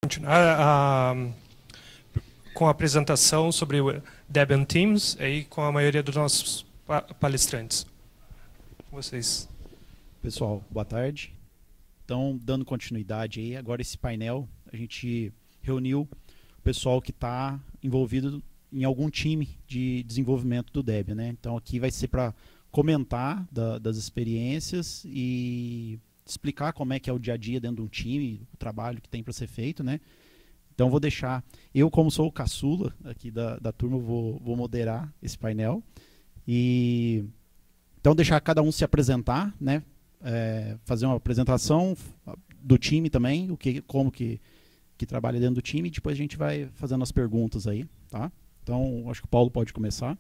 continuar com a apresentação sobre o Debian Teams aí com a maioria dos nossos palestrantes. Vocês. Pessoal, boa tarde. Então, dando continuidade aí, agora esse painel, a gente reuniu o pessoal que está envolvido em algum time de desenvolvimento do Debian, né? Então, aqui vai ser para comentar das experiências e explicar como é que é o dia a dia dentro de um time, o trabalho que tem para ser feito, né? Então, vou deixar, eu como sou o caçula aqui da turma, vou moderar esse painel. E então, deixar cada um se apresentar, né? Fazer uma apresentação do time também, como que trabalha dentro do time, e depois a gente vai fazendo as perguntas aí, tá? Então, acho que o Paulo pode começar.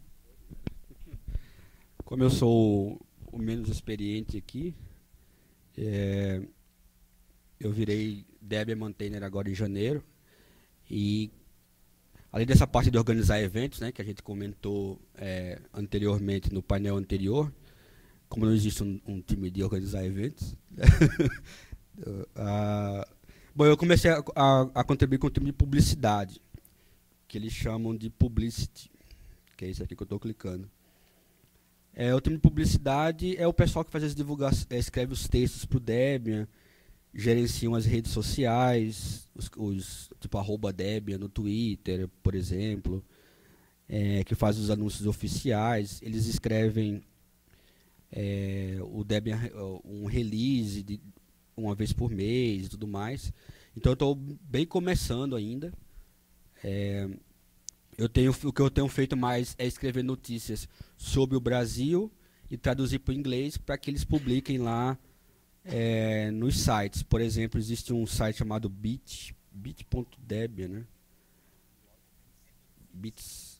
Como eu sou o menos experiente aqui, eu virei Debian Maintainer agora em janeiro, e além dessa parte de organizar eventos, né, que a gente comentou anteriormente no painel anterior, como não existe um time de organizar eventos, bom, eu comecei a contribuir com o time de publicidade, que eles chamam de Publicity, que é esse aqui que eu estou clicando. O time de publicidade é o pessoal que faz as divulgações, escreve os textos para o Debian, gerenciam as redes sociais, tipo @Debian no Twitter, por exemplo, que faz os anúncios oficiais. Eles escrevem o Debian, um release de uma vez por mês e tudo mais. Então eu estou bem começando ainda. O que eu tenho feito mais é escrever notícias sobre o Brasil e traduzir para o inglês para que eles publiquem lá nos sites. Por exemplo, existe um site chamado bit.debian, né? Bits,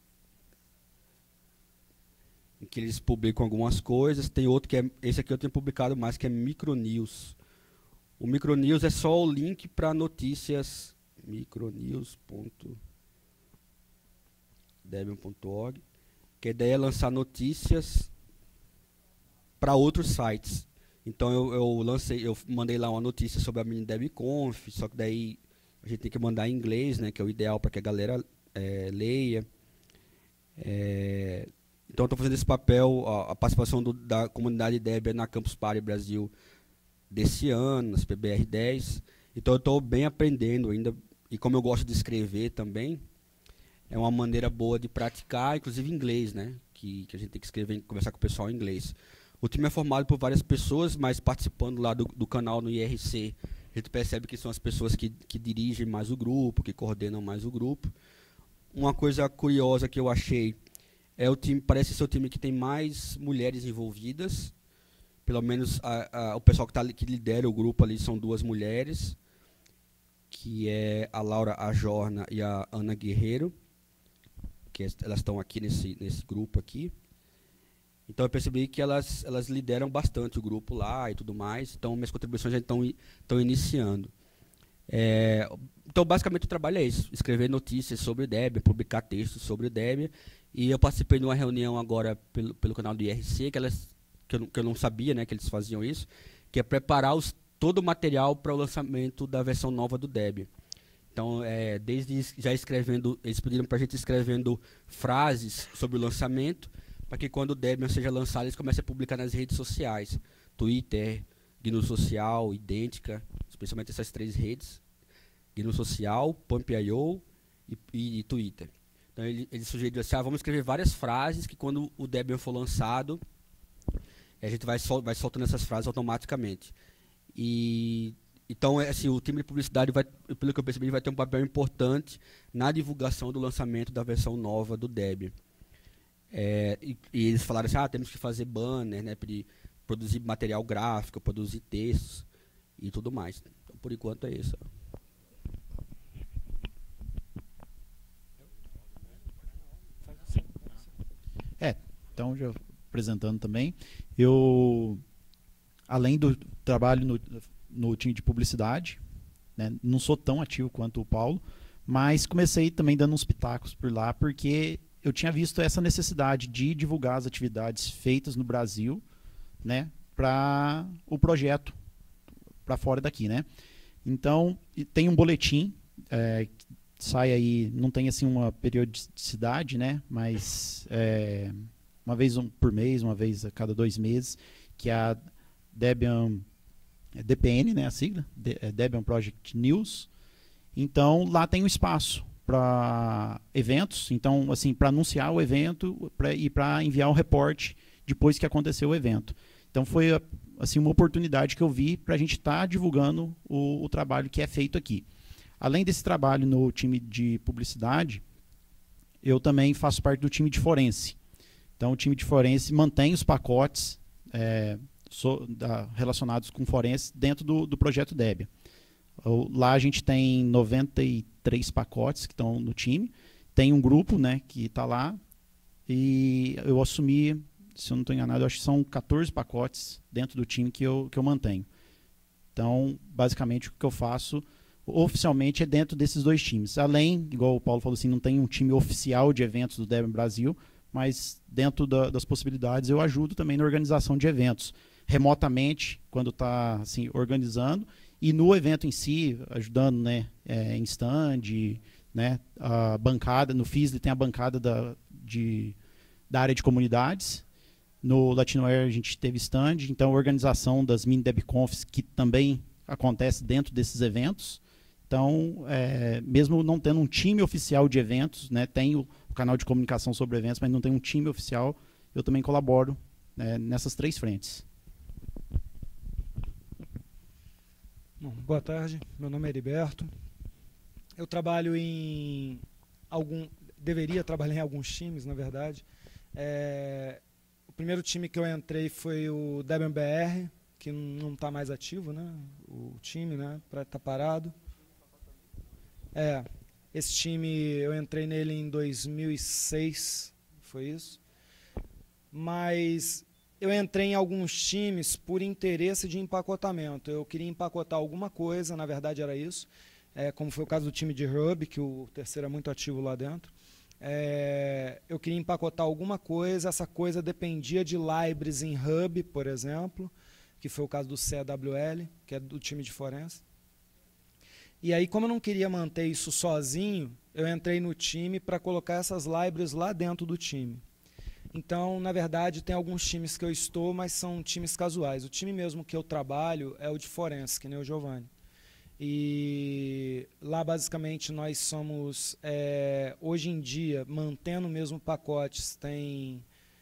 em que eles publicam algumas coisas. Tem outro que esse aqui eu tenho publicado mais, que é Micronews. O Micronews é só o link para notícias, micronews.debian.org, que a ideia é lançar notícias para outros sites. Então eu mandei lá uma notícia sobre a mini DebConf, só que daí a gente tem que mandar em inglês, né, que é o ideal para que a galera leia. Então estou fazendo esse papel, a participação da comunidade Debian na Campus Party Brasil desse ano, nas PBR 10. Então eu estou bem aprendendo ainda, e como eu gosto de escrever também, é uma maneira boa de praticar, inclusive inglês, né? Que a gente tem que escrever, conversar com o pessoal em inglês. O time é formado por várias pessoas, mas participando lá do canal no IRC, a gente percebe que são as pessoas que dirigem mais o grupo, que coordenam mais o grupo. Uma coisa curiosa que eu achei o time, parece ser o time que tem mais mulheres envolvidas. Pelo menos o pessoal que lidera o grupo ali são 2 mulheres, que é a Laura Ajorna e a Ana Guerreiro, que elas estão aqui nesse grupo aqui. Então eu percebi que elas lideram bastante o grupo lá e tudo mais. Então minhas contribuições já estão iniciando. Então basicamente o trabalho é isso: escrever notícias sobre o Debian, publicar textos sobre o Debian. E eu participei de uma reunião agora pelo canal do IRC, que eu não sabia, né, que eles faziam isso, que é preparar todo o material para o lançamento da versão nova do Debian. Então, desde já escrevendo, eles pediram para a gente escrevendo frases sobre o lançamento, para que quando o Debian seja lançado, eles comecem a publicar nas redes sociais. Twitter, GNU Social, Idêntica, especialmente essas 3 redes. GNU Social, Pump.io e Twitter. Então, eles sugeriram assim, vamos escrever várias frases que quando o Debian for lançado, a gente vai soltando essas frases automaticamente. Então, assim, o time de publicidade, pelo que eu percebi, vai ter um papel importante na divulgação do lançamento da versão nova do Debian. E eles falaram assim, temos que fazer banner, né, produzir material gráfico, produzir textos e tudo mais. Então, por enquanto é isso. Então, já apresentando também, além do trabalho no time de publicidade, né, não sou tão ativo quanto o Paulo, mas comecei também dando uns pitacos por lá, porque eu tinha visto essa necessidade de divulgar as atividades feitas no Brasil, né, para o projeto para fora daqui, né? Então, tem um boletim sai aí, não tem assim uma periodicidade, né? Mas uma vez por mês, uma vez a cada 2 meses, que é a Debian DPN, né? A sigla, Debian Project News. Então lá tem um espaço para eventos, então assim, para anunciar o evento e para enviar o reporte depois que aconteceu o evento. Então foi assim uma oportunidade que eu vi para a gente estar divulgando o trabalho que é feito aqui. Além desse trabalho no time de publicidade, eu também faço parte do time de forense. Então o time de forense mantém os pacotes relacionados com forense dentro do projeto Debian. Lá a gente tem 93 pacotes que estão no time. Tem um grupo, né, que está lá. E eu assumi, se eu não estou enganado, acho que são 14 pacotes dentro do time que eu mantenho. Então, basicamente, o que eu faço oficialmente é dentro desses 2 times. Além, igual o Paulo falou assim, não tem um time oficial de eventos do Debian Brasil, mas dentro das possibilidades eu ajudo também na organização de eventos. Remotamente, quando está assim, organizando, e no evento em si, ajudando, né, em stand, né, a bancada, no FISLE tem a bancada da área de comunidades, no Latinoair a gente teve stand, então a organização das mini DebConfs, que também acontece dentro desses eventos. Então, mesmo não tendo um time oficial de eventos, né, tem o canal de comunicação sobre eventos, mas não tem um time oficial, eu também colaboro, né, nessas 3 frentes. Bom, boa tarde, meu nome é Heriberto. Eu trabalho deveria trabalhar em alguns times, na verdade. O primeiro time que eu entrei foi o Debian BR, que não está mais ativo, né? O time, né? Está parado. Esse time, eu entrei nele em 2006, foi isso. Mas eu entrei em alguns times por interesse de empacotamento. Eu queria empacotar alguma coisa, na verdade era isso. Como foi o caso do time de Hub, que o terceiro é muito ativo lá dentro. Eu queria empacotar alguma coisa, essa coisa dependia de libraries em Hub, por exemplo, que foi o caso do CWL, que é do time de forense. E aí, como eu não queria manter isso sozinho, eu entrei no time para colocar essas libraries lá dentro do time. Então, na verdade, tem alguns times que eu estou, mas são times casuais. O time mesmo que eu trabalho é o de forense, que nem o Giovanni. E lá, basicamente, nós somos, hoje em dia, mantendo mesmo pacotes, tem,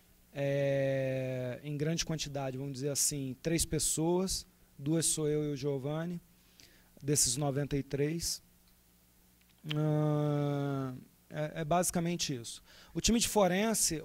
em grande quantidade, vamos dizer assim, 3 pessoas, 2 sou eu e o Giovanni, desses 93. É basicamente isso. O time de forense,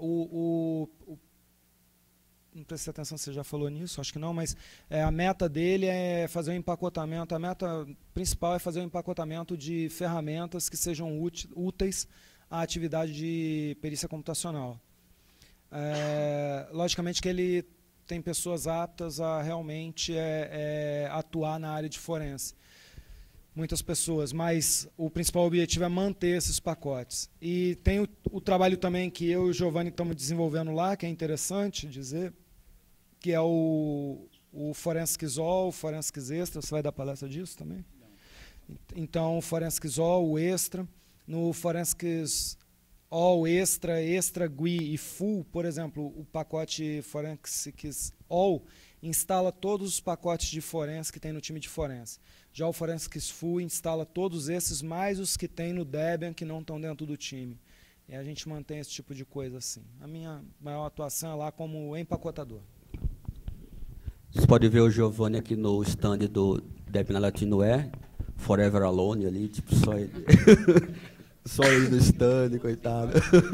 não prestei atenção se você já falou nisso, acho que não, mas a meta dele é fazer um empacotamento, a meta principal é fazer um empacotamento de ferramentas que sejam úteis à atividade de perícia computacional. Logicamente que ele tem pessoas aptas a realmente atuar na área de forense. Muitas pessoas, mas o principal objetivo é manter esses pacotes. E tem o trabalho também que eu e o Giovanni estamos desenvolvendo lá, que é interessante dizer, que é o Forensics All, o Forensics Extra. Você vai dar palestra disso também? Não. Então, o Forensics All, o Extra. No Forensics All, Extra, GUI e Full, por exemplo, o pacote Forensics All instala todos os pacotes de forense que tem no time de forense. Já o Forensics Full instala todos esses, mais os que tem no Debian, que não estão dentro do time. E a gente mantém esse tipo de coisa assim. A minha maior atuação é lá como empacotador. Vocês podem ver o Giovanni aqui no stand do Debian Latinoair, Forever Alone ali, tipo, só ele. Só ele no stand, coitado.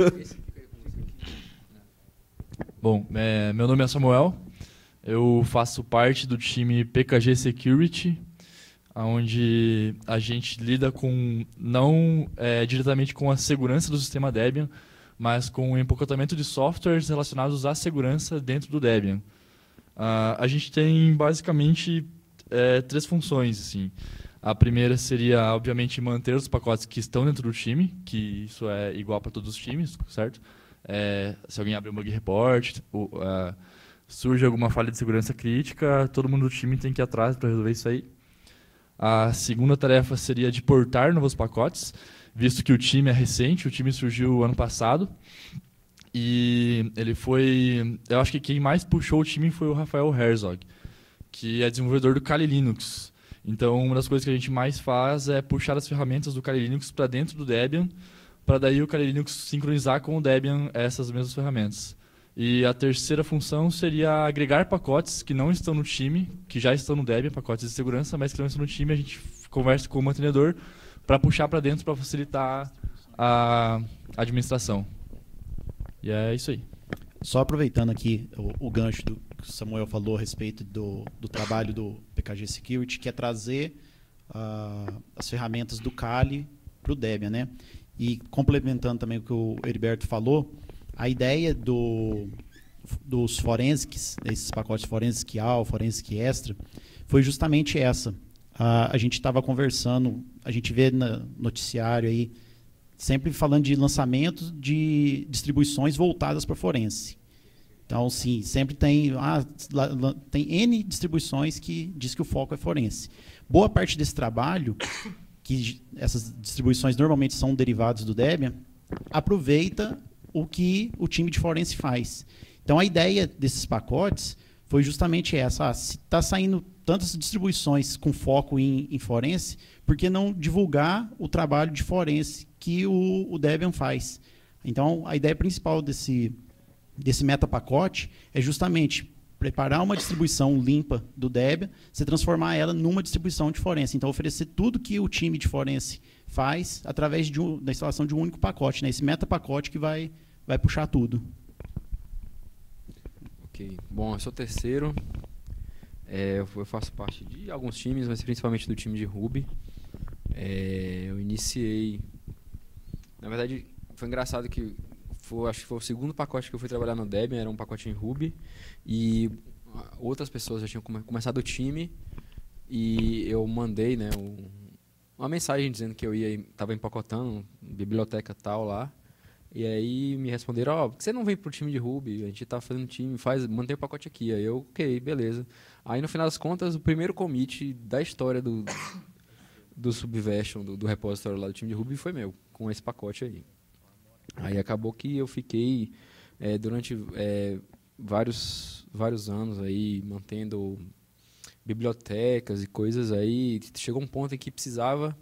Bom, meu nome é Samuel. Eu faço parte do time PKG Security, onde a gente lida com, não diretamente com a segurança do sistema Debian, mas com o empacotamento de softwares relacionados à segurança dentro do Debian. A gente tem basicamente 3 funções. Assim. A primeira seria, obviamente, manter os pacotes que estão dentro do time, que isso é igual para todos os times, certo? Se alguém abre um bug report, surge alguma falha de segurança crítica, todo mundo do time tem que ir atrás para resolver isso aí. A segunda tarefa seria de portar novos pacotes, visto que o time é recente, o time surgiu ano passado. E ele foi... Eu acho que quem mais puxou o time foi o Rafael Herzog, que é desenvolvedor do Kali Linux. Então, uma das coisas que a gente mais faz é puxar as ferramentas do Kali Linux para dentro do Debian, para daí o Kali Linux sincronizar com o Debian essas mesmas ferramentas. E a terceira função seria agregar pacotes que não estão no time, que já estão no Debian, pacotes de segurança, mas que não estão no time. A gente conversa com o mantenedor para puxar para dentro para facilitar a administração. E é isso aí. Só aproveitando aqui o gancho do que o Samuel falou a respeito do trabalho do PKG Security, que é trazer as ferramentas do Kali para o Debian, né? E complementando também o que o Heriberto falou, a ideia dos forensics, esses pacotes Forensic AL, Forensic Extra, foi justamente essa. A gente estava conversando, a gente vê no noticiário aí, sempre falando de lançamentos de distribuições voltadas para forense. Então, sim, sempre tem N distribuições que diz que o foco é forense. Boa parte desse trabalho, que essas distribuições normalmente são derivados do Debian, aproveita o que o time de forense faz. Então, a ideia desses pacotes foi justamente essa. Se está saindo tantas distribuições com foco em forense, por que não divulgar o trabalho de forense que o Debian faz? Então, a ideia principal desse metapacote é justamente preparar uma distribuição limpa do Debian, você transformar ela numa distribuição de forense. Então, oferecer tudo que o time de forense faz através da instalação de um único pacote, né? Esse metapacote que vai puxar tudo. Ok. Bom, eu sou terceiro. Eu faço parte de alguns times, mas principalmente do time de Ruby. Eu iniciei... Na verdade, foi engraçado que acho que foi o segundo pacote que eu fui trabalhar no Debian, era um pacote em Ruby, e outras pessoas já tinham começado o time, e eu mandei, né, uma mensagem dizendo que eu estava empacotando biblioteca tal lá, e aí me responderam, por que você não vem pro time de Ruby? A gente está fazendo time, mantém o pacote aqui. Aí eu, ok, beleza. Aí no final das contas, o primeiro commit da história do Subversion, do repositório lá do time de Ruby foi meu, com esse pacote aí. Aí acabou que eu fiquei durante vários anos aí mantendo bibliotecas e coisas aí. Chegou um ponto em que precisava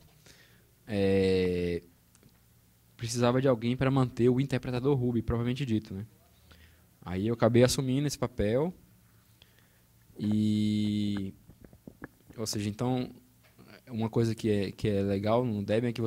de alguém para manter o interpretador Ruby, propriamente dito, né? Aí eu acabei assumindo esse papel ou seja, então uma coisa que é legal no Debian é que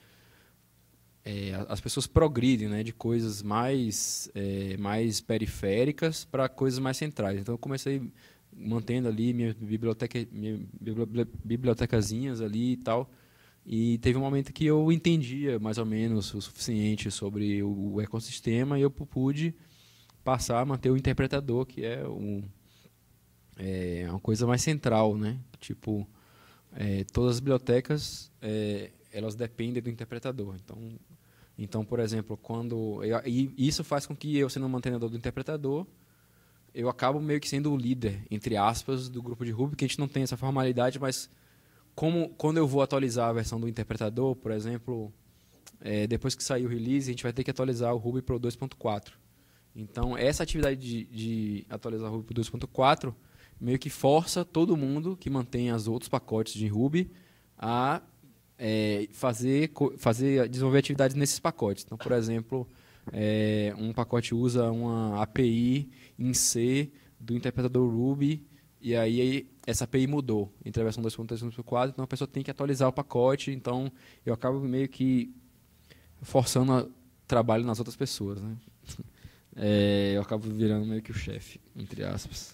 as pessoas progridem, né, de coisas mais periféricas para coisas mais centrais. Então eu comecei mantendo ali minha bibliotecazinhas ali e tal, e teve um momento que eu entendia mais ou menos o suficiente sobre o ecossistema e eu pude passar a manter o interpretador, que é uma coisa mais central, né? Tipo, todas as bibliotecas elas dependem do interpretador. Então, por exemplo, e isso faz com que eu, sendo um mantenedor do interpretador, eu acabo meio que sendo o líder, entre aspas, do grupo de Ruby, que a gente não tem essa formalidade, mas quando eu vou atualizar a versão do interpretador, por exemplo, depois que sair o release, a gente vai ter que atualizar o Ruby para o 2.4. Então, essa atividade de atualizar o Ruby para o 2.4 meio que força todo mundo que mantém os outros pacotes de Ruby a desenvolver atividades nesses pacotes. Então, por exemplo, um pacote usa uma API em C do interpretador Ruby, e aí essa API mudou entre a versão 2.3 e 2.4, então a pessoa tem que atualizar o pacote, então eu acabo meio que forçando trabalho nas outras pessoas, né? Eu acabo virando meio que o chefe, entre aspas.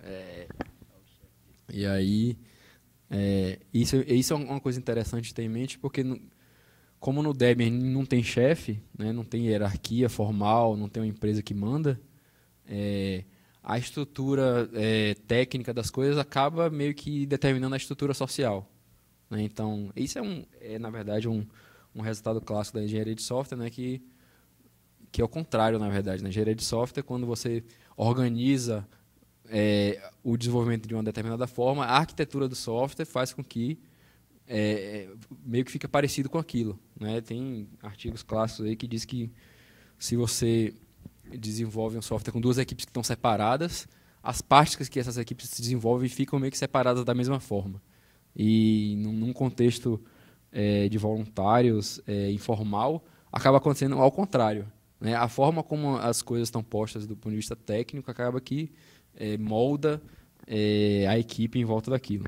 E aí... isso é uma coisa interessante de ter em mente, porque como no Debian não tem chefe, né, não tem hierarquia formal, não tem uma empresa que manda, a estrutura técnica das coisas acaba meio que determinando a estrutura social, né? Então, isso na verdade, um resultado clássico da engenharia de software, né, que é o contrário, na verdade. Na engenharia de software, quando você organiza o desenvolvimento de uma determinada forma, a arquitetura do software faz com que meio que fica parecido com aquilo, né? Tem artigos clássicos aí que diz que se você desenvolve um software com duas equipes que estão separadas, as partes que essas equipes se desenvolvem ficam meio que separadas da mesma forma. E num contexto de voluntários, informal, acaba acontecendo ao contrário, né? A forma como as coisas estão postas do ponto de vista técnico acaba que molda a equipe em volta daquilo.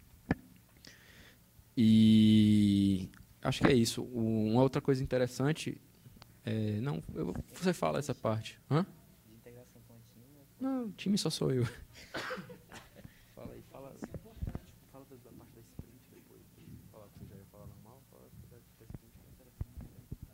E acho que é isso. Uma outra coisa interessante... você fala essa parte. Hã? De integração com o time? Não, o time só sou eu. Fala aí, fala da parte da sprint depois. Fala que você já ia falar normal, fala da sprint que é interessante.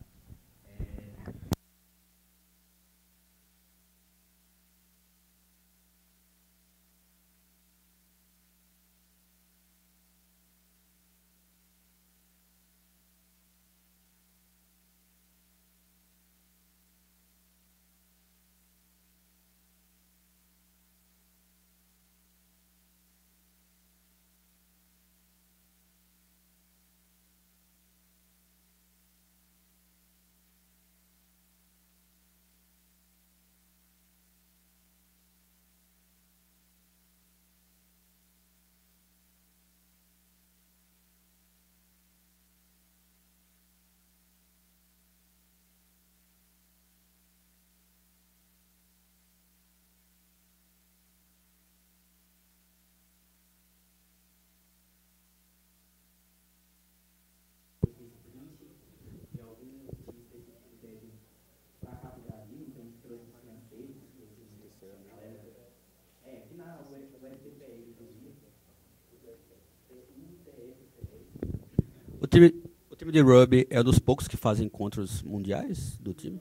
O time de rugby é um dos poucos que fazem encontros mundiais do time?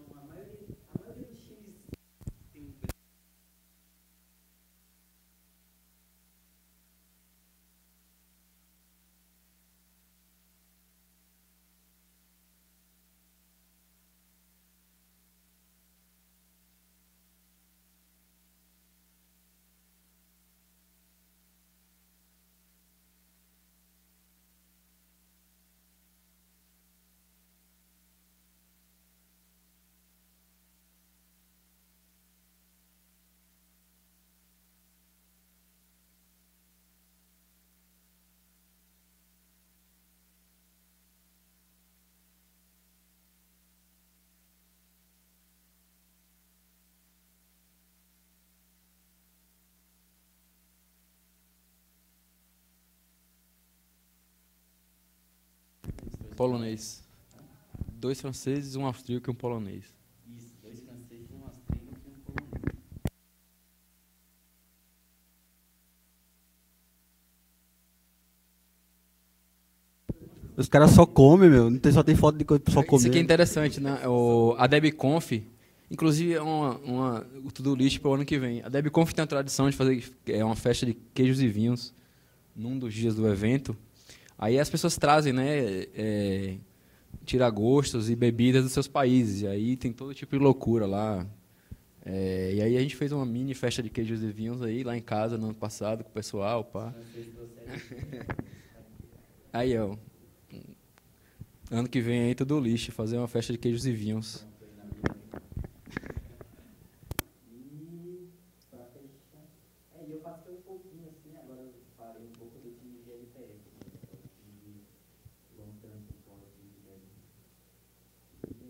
Polonês. 2 franceses, um austríaco e um polonês. Isso, 2 franceses, um austríaco e um polonês. Os caras só comem, meu. Só tem foto de coisa pra só comer. Isso aqui é interessante, né? A DebConf, inclusive é o to-do list para o ano que vem. A DebConf tem a tradição de fazer uma festa de queijos e vinhos num dos dias do evento. Aí as pessoas trazem, né, tiragostos e bebidas dos seus países. E aí tem todo tipo de loucura lá. E aí a gente fez uma mini festa de queijos e vinhos aí, lá em casa, no ano passado, com o pessoal, pá. Aí, ano que vem aí tudo lixo, fazer uma festa de queijos e vinhos. E eu passei um pouquinho assim, agora eu falei um pouco do time de LPF, o time de long term support de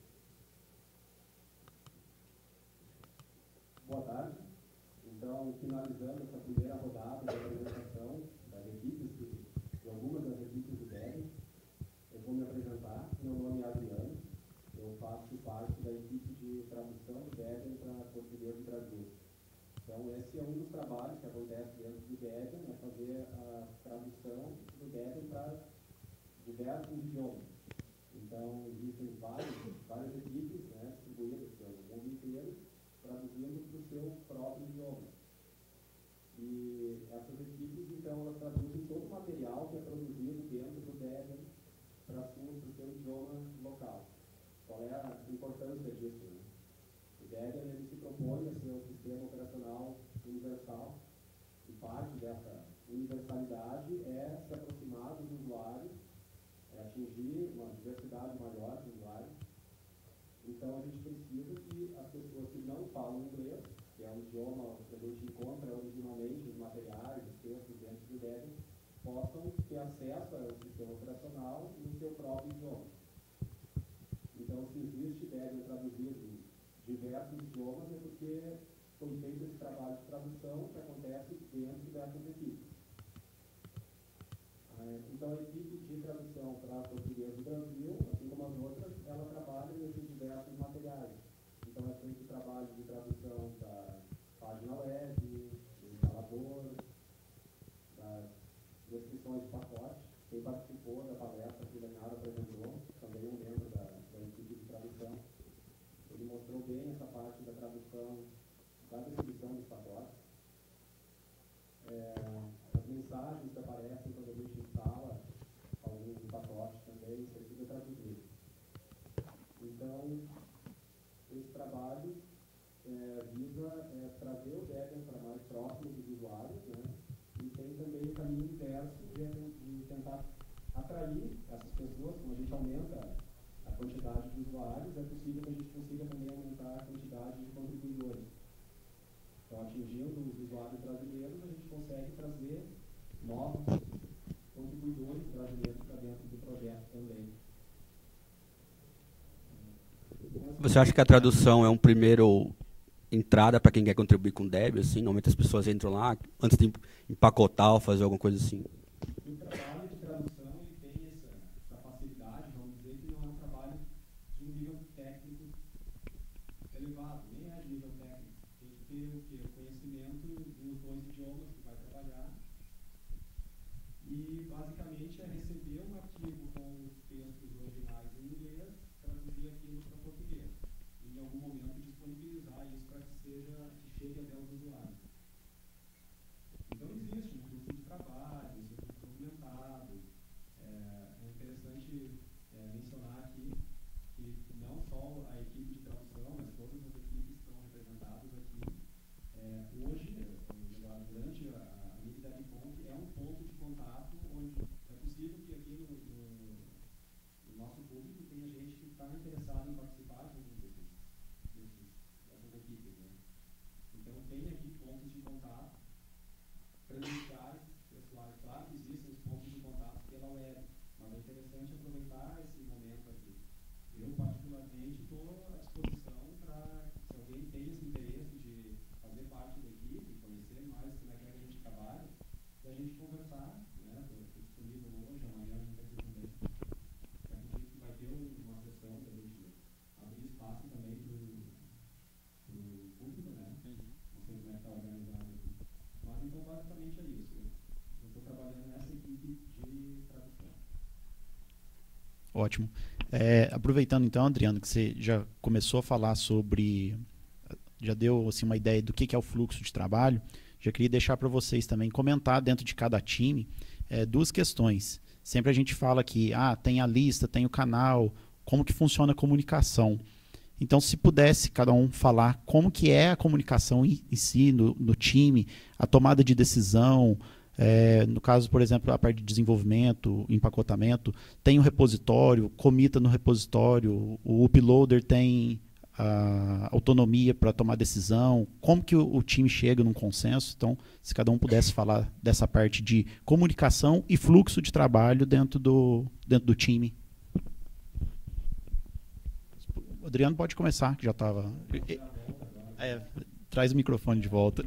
Boa tarde. Então, finalizando essa primeira rodada da apresentação das equipes, de algumas das equipes do DEG, eu vou me apresentar. Meu nome é Adriano, eu faço parte da equipe de tradução do DEG para português do Brasil. Então, esse é um dos trabalhos que acontece dentro do Debian, é fazer a tradução do Debian para diversos idiomas. Então, existem várias equipes, né, distribuídas pelo mundo inteiro, traduzindo para o seu próprio idioma. E essas equipes, então, elas traduzem todo o material que é produzido dentro do Debian para o seu idioma local. Qual é a importância disso, né? O Debian, ele se propõe a ser um sistema operacional universal, e parte dessa universalidade é se aproximar dos usuários atingir uma diversidade maior de usuários. Então, a gente precisa que as pessoas que não falam inglês, que é um idioma que a gente encontra originalmente os materiais, os textos dentro do Debian, possam ter acesso ao sistema operacional no seu próprio idioma. Então, se existe Debian traduzido em diversos idiomas, é porque foi feito esse trabalho de tradução que acontece dentro dessas equipes. Então, a equipe de tradução para português do Brasil, assim como as outras, ela trabalha nesses diversos materiais. Então, é feito o trabalho de tradução da página web, do instalador, das descrições de pacote. Quem participou da palestra que o Leonardo apresentou, também um membro da equipe de tradução, ele mostrou bem essa parte da tradução, da descrição dos pacotes. As mensagens que aparecem quando a gente instala algum pacote também, isso é tudo traduzido. Então, esse trabalho visa trazer o Debian para mais próximo dos usuários, né? E tem também o caminho inverso de tentar atrair essas pessoas. Como a gente aumenta a quantidade de usuários, é possível que a gente consiga também aumentar a quantidade de contribuidores. Então, atingindo os usuários brasileiros, a gente consegue trazer novos contribuidores brasileiros para dentro do projeto também. Você acha que a tradução é um primeiro entrada para quem quer contribuir com o Debian? Assim, normalmente as pessoas entram lá antes de empacotar ou fazer alguma coisa assim. O trabalho de tradução ele tem essa facilidade, vamos dizer, que não é um trabalho de um nível técnico elevado, nem é de nível técnico. Tem que ter o conhecimento dos dois idiomas que vai trabalhar e, basicamente, é receber um arquivo com os textos originais em inglês, traduzir aquilo para português e, em algum momento, disponibilizar isso para que chegue até os usuários. Então, existe um fluxo de trabalho, isso é tudo documentado. É interessante mencionar aqui que não só a equipe de tradução, mas todas as equipes que estão representadas aqui, hoje, durante a MIG-DevConf, é um ponto de contato onde é possível que aqui no nosso público tenha gente que está interessada em participar de algum dessas equipes, né? Então, tem aqui pontos de contato presenciais, pessoais. Claro que existem os pontos de contato pela web, mas é interessante aproveitar esse momento aqui. Eu, particularmente, estou à disposição para, se alguém tem esse interesse de fazer parte da equipe, conhecer mais como é que a gente trabalha, e a gente conversar, né? Estou disponível hoje, amanhã a gente vai ter também. Acredito que vai ter uma sessão para a gente abrir espaço também para o público, né? Não sei como é que está organizado aqui. Mas, então, basicamente é isso. Eu estou trabalhando nessa equipe de tradução. Ótimo. Aproveitando então, Adriano, que você já começou a falar sobre, já deu assim, uma ideia do que é o fluxo de trabalho, já queria deixar para vocês também comentar dentro de cada time duas questões. Sempre a gente fala que tem a lista, tem o canal, como que funciona a comunicação. Então, se pudesse cada um falar como que é a comunicação em si, no time, a tomada de decisão, no caso, por exemplo, a parte de desenvolvimento, empacotamento, tem o repositório, comita no repositório, o uploader tem a autonomia para tomar decisão, como que o time chega num consenso. Então, se cada um pudesse falar dessa parte de comunicação e fluxo de trabalho dentro do time. O Adriano pode começar, que já estava... Traz o microfone de volta.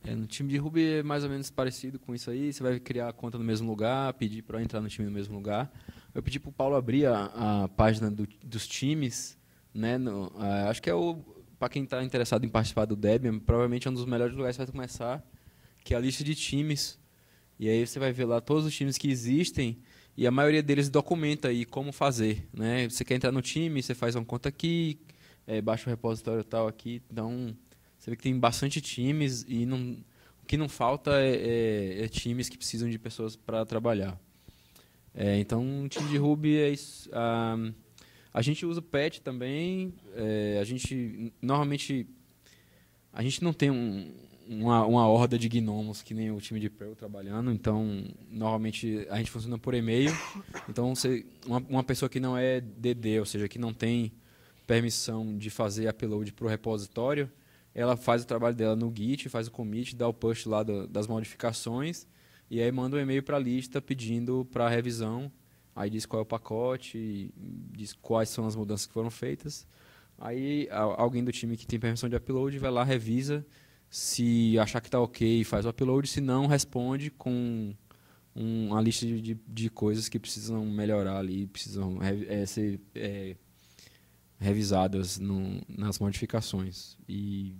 No time de Ruby é mais ou menos parecido com isso aí. Você vai criar a conta no mesmo lugar, pedir para entrar no time no mesmo lugar. Eu pedi para o Paulo abrir a página dos times, né? Acho que para quem está interessado em participar do Debian, provavelmente é um dos melhores lugares que vai começar, que é a lista de times. E aí você vai ver lá todos os times que existem e a maioria deles documenta aí como fazer, né? Você quer entrar no time, você faz uma conta aqui, baixa o repositório tal aqui, então você vê que tem bastante times e o que não falta é times que precisam de pessoas para trabalhar. Então, um time de Ruby é isso. A gente usa o patch também. Normalmente, a gente não tem uma horda de gnomos que nem o time de Perl trabalhando. Então, normalmente, a gente funciona por e-mail. Então, uma pessoa que não é DD, ou seja, que não tem permissão de fazer upload para o repositório, ela faz o trabalho dela no Git, faz o commit, dá o push lá das modificações e aí manda um e-mail para a lista pedindo para revisão. Aí diz qual é o pacote, diz quais são as mudanças que foram feitas. Aí alguém do time que tem permissão de upload vai lá, revisa, se achar que está ok, faz o upload, se não, responde com uma lista de coisas que precisam melhorar ali, precisam ser revisadas nas modificações. E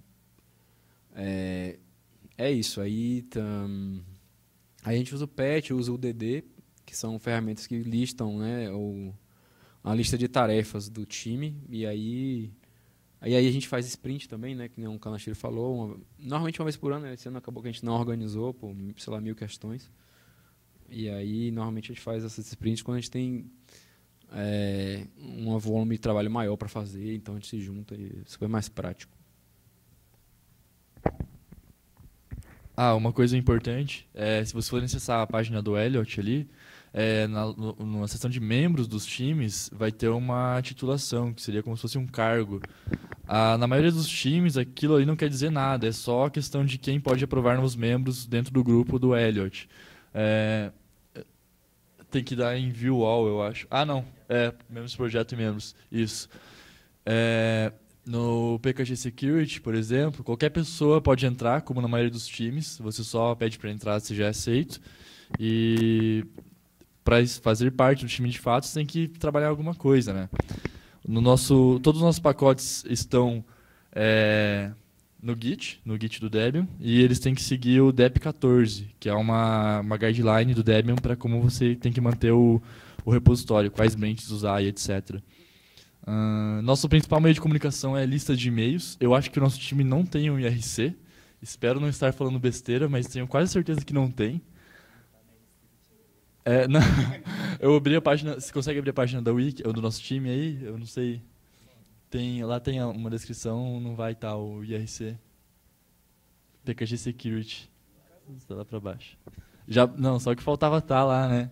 é isso. Aí a gente usa o patch, usa o DD, que são ferramentas que listam, né, a lista de tarefas do time. E aí a gente faz sprint também, né, que nem o Canachiro falou. Normalmente uma vez por ano, né, esse ano acabou que a gente não organizou, por, sei lá, 1000 questões. E aí normalmente a gente faz essas sprints quando a gente tem um volume de trabalho maior para fazer, então a gente se junta e é super mais prático. Uma coisa importante, se você for acessar a página do Elliot ali, na seção de membros dos times, vai ter uma titulação, que seria como se fosse um cargo. Na maioria dos times, aquilo ali não quer dizer nada, é só a questão de quem pode aprovar novos membros dentro do grupo do Elliot. Tem que dar em view all, eu acho. Não, membros do projeto e membros, isso. No PKG Security, por exemplo, qualquer pessoa pode entrar, como na maioria dos times. Você só pede para entrar se já é aceito. E para fazer parte do time de fato, você tem que trabalhar alguma coisa, né? Todos os nossos pacotes estão no Git do Debian, e eles têm que seguir o DEP 14, que é uma guideline do Debian para como você tem que manter o repositório, quais branches usar e etc. Nosso principal meio de comunicação é a lista de e-mails. Eu acho que o nosso time não tem um IRC. Espero não estar falando besteira, mas tenho quase certeza que não tem. Não, eu abri a página. Você consegue abrir a página da Wiki, ou do nosso time aí? Eu não sei. Lá tem uma descrição, não vai estar o IRC. PKG Security. Está lá para baixo. Não, só que faltava estar lá, né?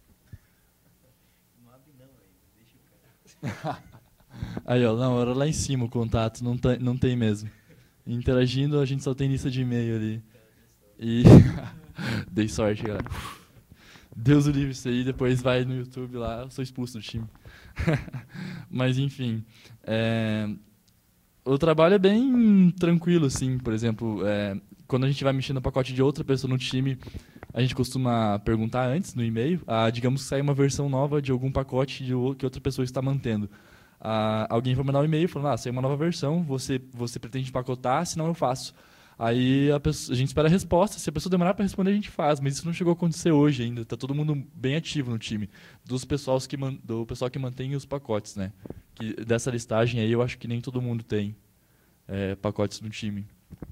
Não abre não, deixa o cara. Aí, ó, não, era lá em cima o contato, não tem mesmo. Interagindo, a gente só tem lista de e-mail ali. E dei sorte, galera. Deus o livre isso aí, depois vai no YouTube lá, eu sou expulso do time. Mas, enfim. O trabalho é bem tranquilo, assim. Por exemplo, quando a gente vai mexer no pacote de outra pessoa no time, a gente costuma perguntar antes, no e-mail, digamos que sai uma versão nova de algum pacote que outra pessoa está mantendo. Alguém vai mandar um e-mail falando, saiu uma nova versão, você pretende pacotar, senão eu faço. Aí a gente espera a resposta, se a pessoa demorar para responder a gente faz, mas isso não chegou a acontecer hoje ainda, está todo mundo bem ativo no time, do pessoal que mantém os pacotes, né? Que dessa listagem aí eu acho que nem todo mundo tem pacotes no time.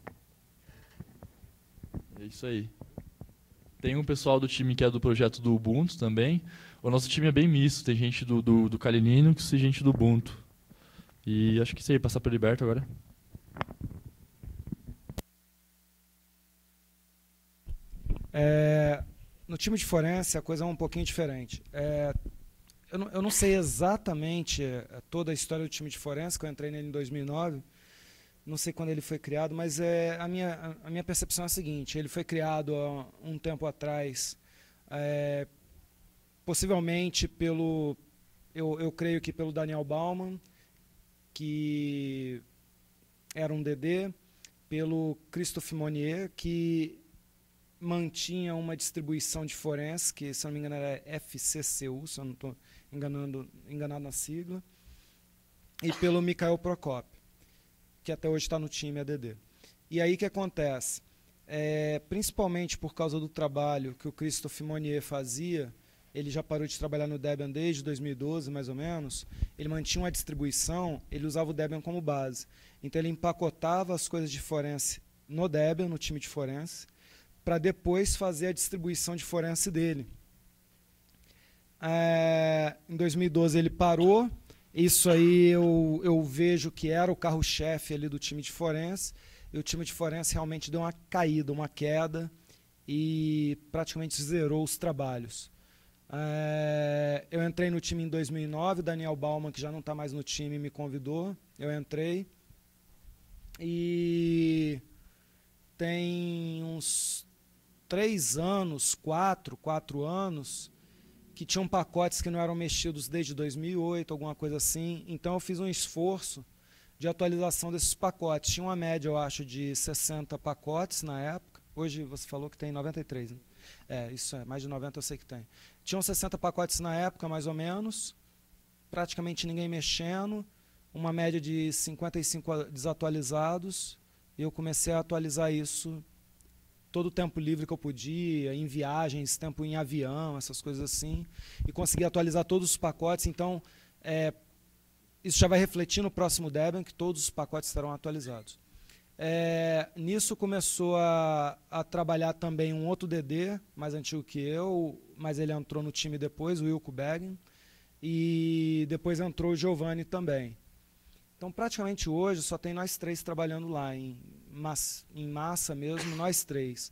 É isso aí. Tem um pessoal do time que é do projeto do Ubuntu também. O nosso time é bem misto, tem gente do Kali Linux e gente do Ubuntu. E acho que isso aí, passar para o Liberto agora. No time de forense a coisa é um pouquinho diferente. Eu não sei exatamente toda a história do time de forense, que eu entrei nele em 2009. Não sei quando ele foi criado, mas a minha percepção é a seguinte: ele foi criado há um tempo atrás, possivelmente eu creio que pelo Daniel Bauman, que era um DD, pelo Christophe Monnier, que mantinha uma distribuição de forense, que, se eu não me engano, era FCCU, se eu não estou enganado na sigla, e pelo Mikhail Prokop, que até hoje está no time ADD. E aí o que acontece? Principalmente por causa do trabalho que o Christophe Monnier fazia, ele já parou de trabalhar no Debian desde 2012, mais ou menos, ele mantinha uma distribuição, ele usava o Debian como base. Então ele empacotava as coisas de forense no Debian, no time de forense, para depois fazer a distribuição de forense dele. Em 2012 ele parou, isso aí eu vejo que era o carro-chefe ali do time de forense, e o time de forense realmente deu uma caída, uma queda, e praticamente zerou os trabalhos. Eu entrei no time em 2009, Daniel Bauman, que já não está mais no time, me convidou, eu entrei, e tem uns 3 anos, 4 anos, que tinham pacotes que não eram mexidos desde 2008, alguma coisa assim. Então eu fiz um esforço de atualização desses pacotes. Tinha uma média, eu acho, de 60 pacotes na época. Hoje você falou que tem 93, né? Isso é, mais de 90 eu sei que tem. Tinham 60 pacotes na época, mais ou menos, praticamente ninguém mexendo, uma média de 55 desatualizados, e eu comecei a atualizar isso todo o tempo livre que eu podia, em viagens, tempo em avião, essas coisas assim, e consegui atualizar todos os pacotes. Então, isso já vai refletir no próximo Debian, que todos os pacotes estarão atualizados. Nisso começou a trabalhar também um outro DD, mais antigo que eu, mas ele entrou no time depois, o Wilco Begin, e depois entrou o Giovanni também. Então, praticamente hoje, só tem nós 3 trabalhando lá, em massa mesmo, nós 3.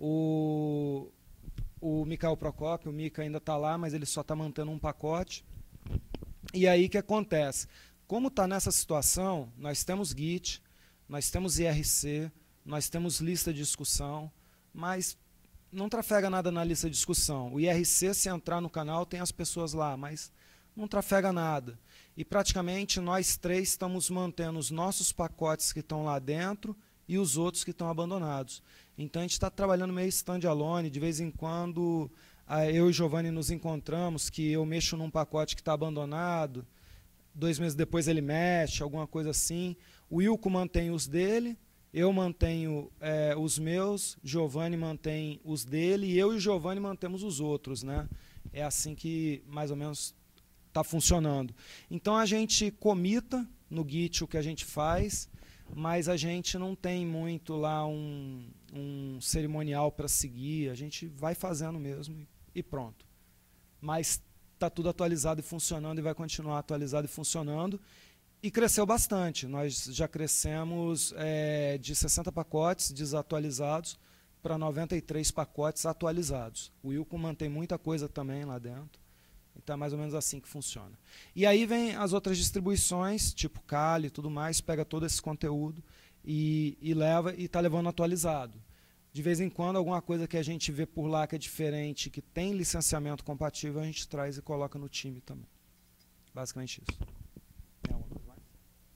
O Mikhail Prokop, o Mika ainda está lá, mas ele só está mantendo um pacote. E aí o que acontece? Como está nessa situação, nós temos Git, nós temos IRC, nós temos lista de discussão, mas não trafega nada na lista de discussão. O IRC, se entrar no canal, tem as pessoas lá, mas não trafega nada. E praticamente nós 3 estamos mantendo os nossos pacotes que estão lá dentro e os outros que estão abandonados. Então a gente está trabalhando meio standalone, de vez em quando eu e o Giovanni nos encontramos, que eu mexo num pacote que está abandonado, 2 meses depois ele mexe, alguma coisa assim. O Wilco mantém os dele, eu mantenho os meus, Giovanni mantém os dele, e eu e o Giovanni mantemos os outros, né? É assim que mais ou menos está funcionando. Então a gente comita no Git o que a gente faz, mas a gente não tem muito lá um cerimonial para seguir, a gente vai fazendo mesmo e pronto. Mas está tudo atualizado e funcionando, e vai continuar atualizado e funcionando, e cresceu bastante. Nós já crescemos de 60 pacotes desatualizados para 93 pacotes atualizados. O Wilco mantém muita coisa também lá dentro. Então é mais ou menos assim que funciona. E aí vem as outras distribuições, tipo Kali e tudo mais, pega todo esse conteúdo e leva, e está levando atualizado. De vez em quando, alguma coisa que a gente vê por lá que é diferente, que tem licenciamento compatível, a gente traz e coloca no time também. Basicamente isso. Tem alguma coisa mais?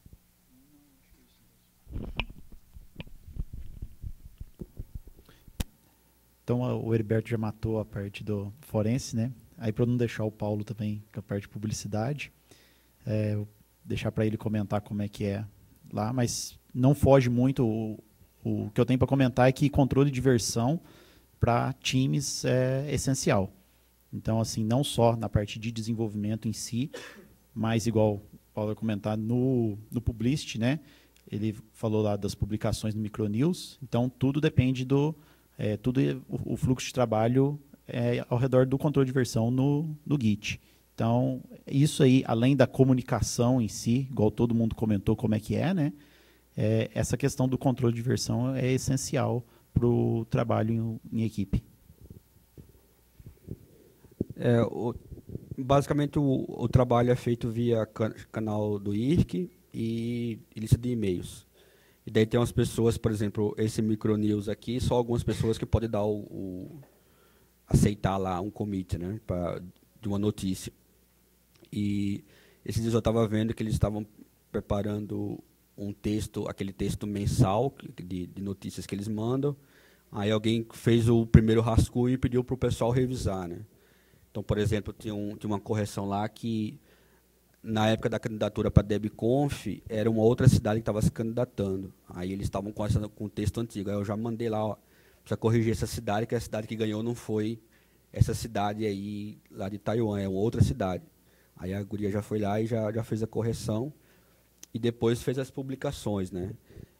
Então o Heriberto já matou a parte do forense, né? Aí, para não deixar o Paulo também com a parte de publicidade, vou deixar para ele comentar como é que é lá, mas não foge muito. O que eu tenho para comentar é que controle de versão para times é essencial. Então, assim, não só na parte de desenvolvimento em si, mas, igual o Paulo vai comentar, no Publicity, né? Ele falou lá das publicações no Micronews, então tudo depende o fluxo de trabalho ao redor do controle de versão no Git. Então, isso aí, além da comunicação em si, igual todo mundo comentou como é que é, né? Essa questão do controle de versão é essencial para o trabalho em equipe. Basicamente, o trabalho é feito via canal do IRC e lista de e-mails. E daí tem umas pessoas, por exemplo, esse Micronews aqui, só algumas pessoas que podem dar aceitar lá um commit, né, de uma notícia. E esses dias eu estava vendo que eles estavam preparando um texto, aquele texto mensal de notícias que eles mandam. Aí alguém fez o primeiro rascunho e pediu para o pessoal revisar, né? Então, por exemplo, tinha uma correção lá que, na época da candidatura para a DebConf, era uma outra cidade que estava se candidatando. Aí eles estavam com o texto antigo. Aí eu já mandei lá, ó, precisa corrigir essa cidade, que a cidade que ganhou não foi essa cidade aí lá de Taiwan, é uma outra cidade. Aí a guria já foi lá e já fez a correção e depois fez as publicações, né?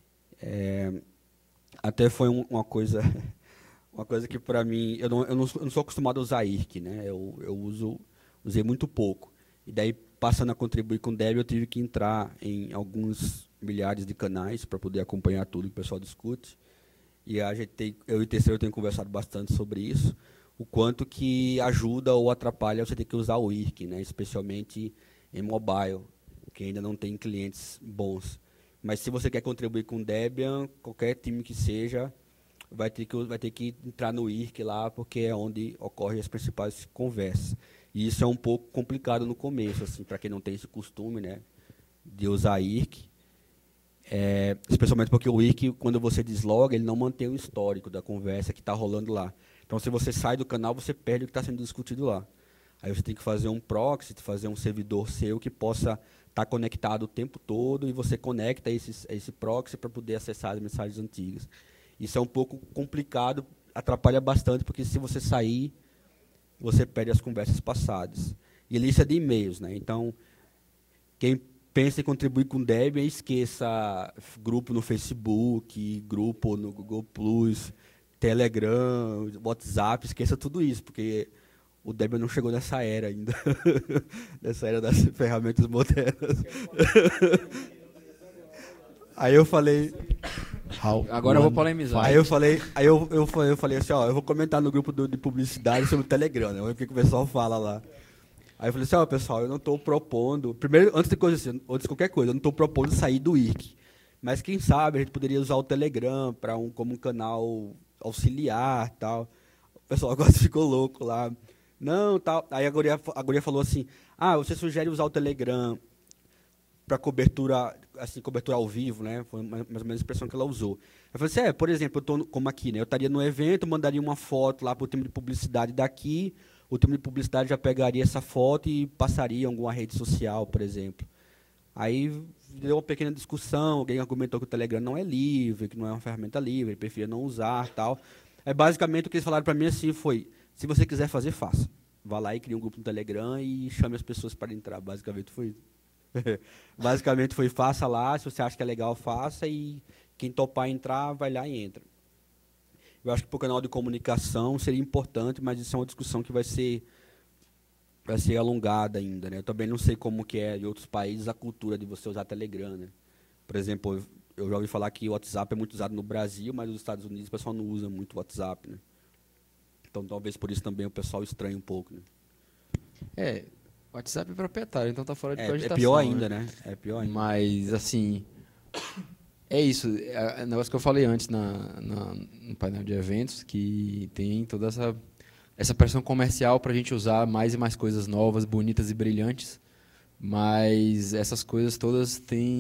Até foi uma coisa que para mim, eu não sou acostumado a usar IRC, né? Usei muito pouco. E daí, passando a contribuir com o Debian, eu tive que entrar em alguns milhares de canais para poder acompanhar tudo que o pessoal discute. E eu e o Terceiro tenho conversado bastante sobre isso, o quanto que ajuda ou atrapalha você ter que usar o IRC, né? Especialmente em mobile, que ainda não tem clientes bons. Mas se você quer contribuir com Debian, qualquer time que seja, vai ter que entrar no IRC lá, porque é onde ocorrem as principais conversas. E isso é um pouco complicado no começo, assim, para quem não tem esse costume, né, de usar IRC. Especialmente porque o IRC, quando você desloga, ele não mantém o histórico da conversa que está rolando lá. Então, se você sai do canal, você perde o que está sendo discutido lá. Aí você tem que fazer um proxy, fazer um servidor seu que possa estar conectado o tempo todo e você conecta esse proxy para poder acessar as mensagens antigas. Isso é um pouco complicado, atrapalha bastante, porque se você sair, você perde as conversas passadas. E lista de e-mails, né? Então, quem pensa em contribuir com Debian, esqueça grupo no Facebook, grupo no Google+, Telegram, WhatsApp, esqueça tudo isso, porque o Debian não chegou nessa era ainda, nessa era das ferramentas modernas. Aí eu falei... Agora eu vou polemizar. Aí eu falei assim, ó, eu vou comentar no grupo de publicidade sobre o Telegram, né? Vamos ver o que o pessoal fala lá. Aí eu falei assim, ó, pessoal, eu não estou propondo... Primeiro, antes de qualquer coisa, eu não estou propondo sair do IRC. Mas quem sabe a gente poderia usar o Telegram como um canal auxiliar e tal. O pessoal agora ficou louco lá. Não, tal. Aí a guria falou assim, você sugere usar o Telegram para cobertura ao vivo, né? Foi mais ou menos a expressão que ela usou. Eu falei assim, por exemplo, eu estou como aqui, né? Eu estaria no evento, mandaria uma foto lá para o time de publicidade daqui, o time de publicidade já pegaria essa foto e passaria em alguma rede social, por exemplo. Aí deu uma pequena discussão, alguém argumentou que o Telegram não é livre, que não é uma ferramenta livre, ele preferia não usar, tal. Basicamente o que eles falaram para mim assim foi, se você quiser fazer, faça. Vá lá e crie um grupo no Telegram e chame as pessoas para entrar. Basicamente foi isso. Basicamente foi, faça lá, se você acha que é legal, faça, e quem topar entrar, vai lá e entra. Eu acho que para o canal de comunicação seria importante, mas isso é uma discussão que vai ser alongada ainda, né? Eu também não sei como que é em outros países a cultura de você usar Telegram, né? Por exemplo, eu já ouvi falar que o WhatsApp é muito usado no Brasil, mas nos Estados Unidos o pessoal não usa muito o WhatsApp, né? Então talvez por isso também o pessoal estranhe um pouco, né? O WhatsApp é proprietário, então tá fora de cogitação. É pior ainda, né? É pior ainda. Mas, assim, é isso. É o negócio que eu falei antes no painel de eventos, que tem toda essa pressão comercial para a gente usar mais e mais coisas novas, bonitas e brilhantes, mas essas coisas todas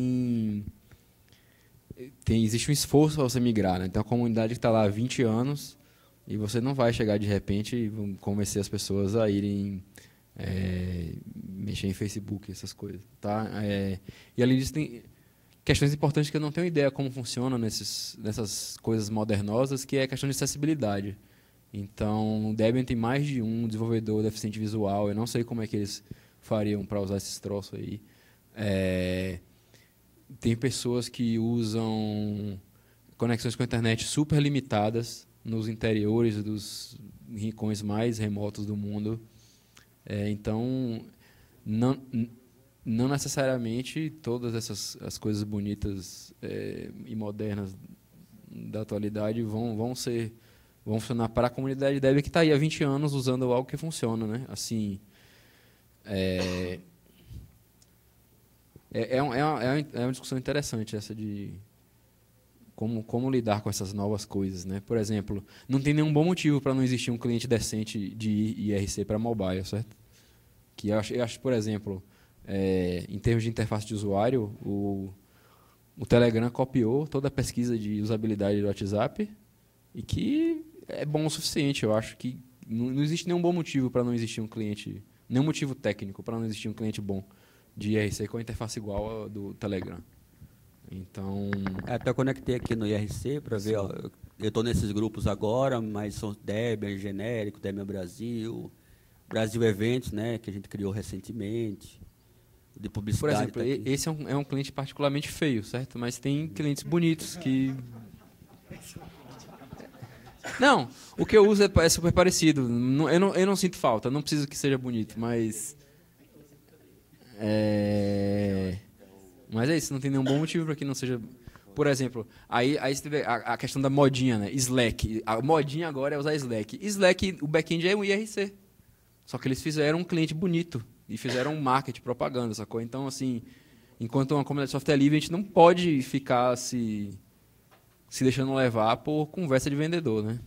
existe um esforço para você migrar, né? Então, a comunidade que está lá há 20 anos e você não vai chegar de repente e convencer as pessoas a irem mexer em Facebook, essas coisas, tá? E além disso tem questões importantes que eu não tenho ideia como funciona nessas coisas modernosas, que é a questão de acessibilidade. Então, o Debian tem mais de um desenvolvedor deficiente visual, eu não sei como é que eles fariam para usar esses troços aí. Tem pessoas que usam conexões com a internet super limitadas nos interiores dos rincões mais remotos do mundo. Então, não necessariamente todas as coisas bonitas e modernas da atualidade vão funcionar para a comunidade Debian que está aí há 20 anos usando algo que funciona, né? Assim, é uma discussão interessante essa de como lidar com essas novas coisas, né? Por exemplo, não tem nenhum bom motivo para não existir um cliente decente de IRC para mobile, certo? Que eu acho, por exemplo, em termos de interface de usuário, o Telegram copiou toda a pesquisa de usabilidade do WhatsApp e que é bom o suficiente. Eu acho que não existe nenhum bom motivo para não existir um cliente, nenhum motivo técnico para não existir um cliente bom de IRC com a interface igual ao do Telegram. Então... Até eu conectei aqui no IRC para ver, ó, eu estou nesses grupos agora, mas são Debian genérico, Debian Brasil, Brasil Eventos, né, que a gente criou recentemente, de Por publicidade. exemplo, esse é um cliente particularmente feio, certo? Mas tem clientes bonitos que... Não, o que eu uso é super parecido. Eu não sinto falta, não preciso que seja bonito, mas... Mas é isso, não tem nenhum bom motivo para que não seja... Por exemplo, aí você vê a questão da modinha, né? Slack. A modinha agora é usar Slack. Slack, o back-end é um IRC. Só que eles fizeram um cliente bonito e fizeram um marketing, propaganda, sacou? Então, assim, enquanto uma comunidade de software livre, a gente não pode ficar se deixando levar por conversa de vendedor, né?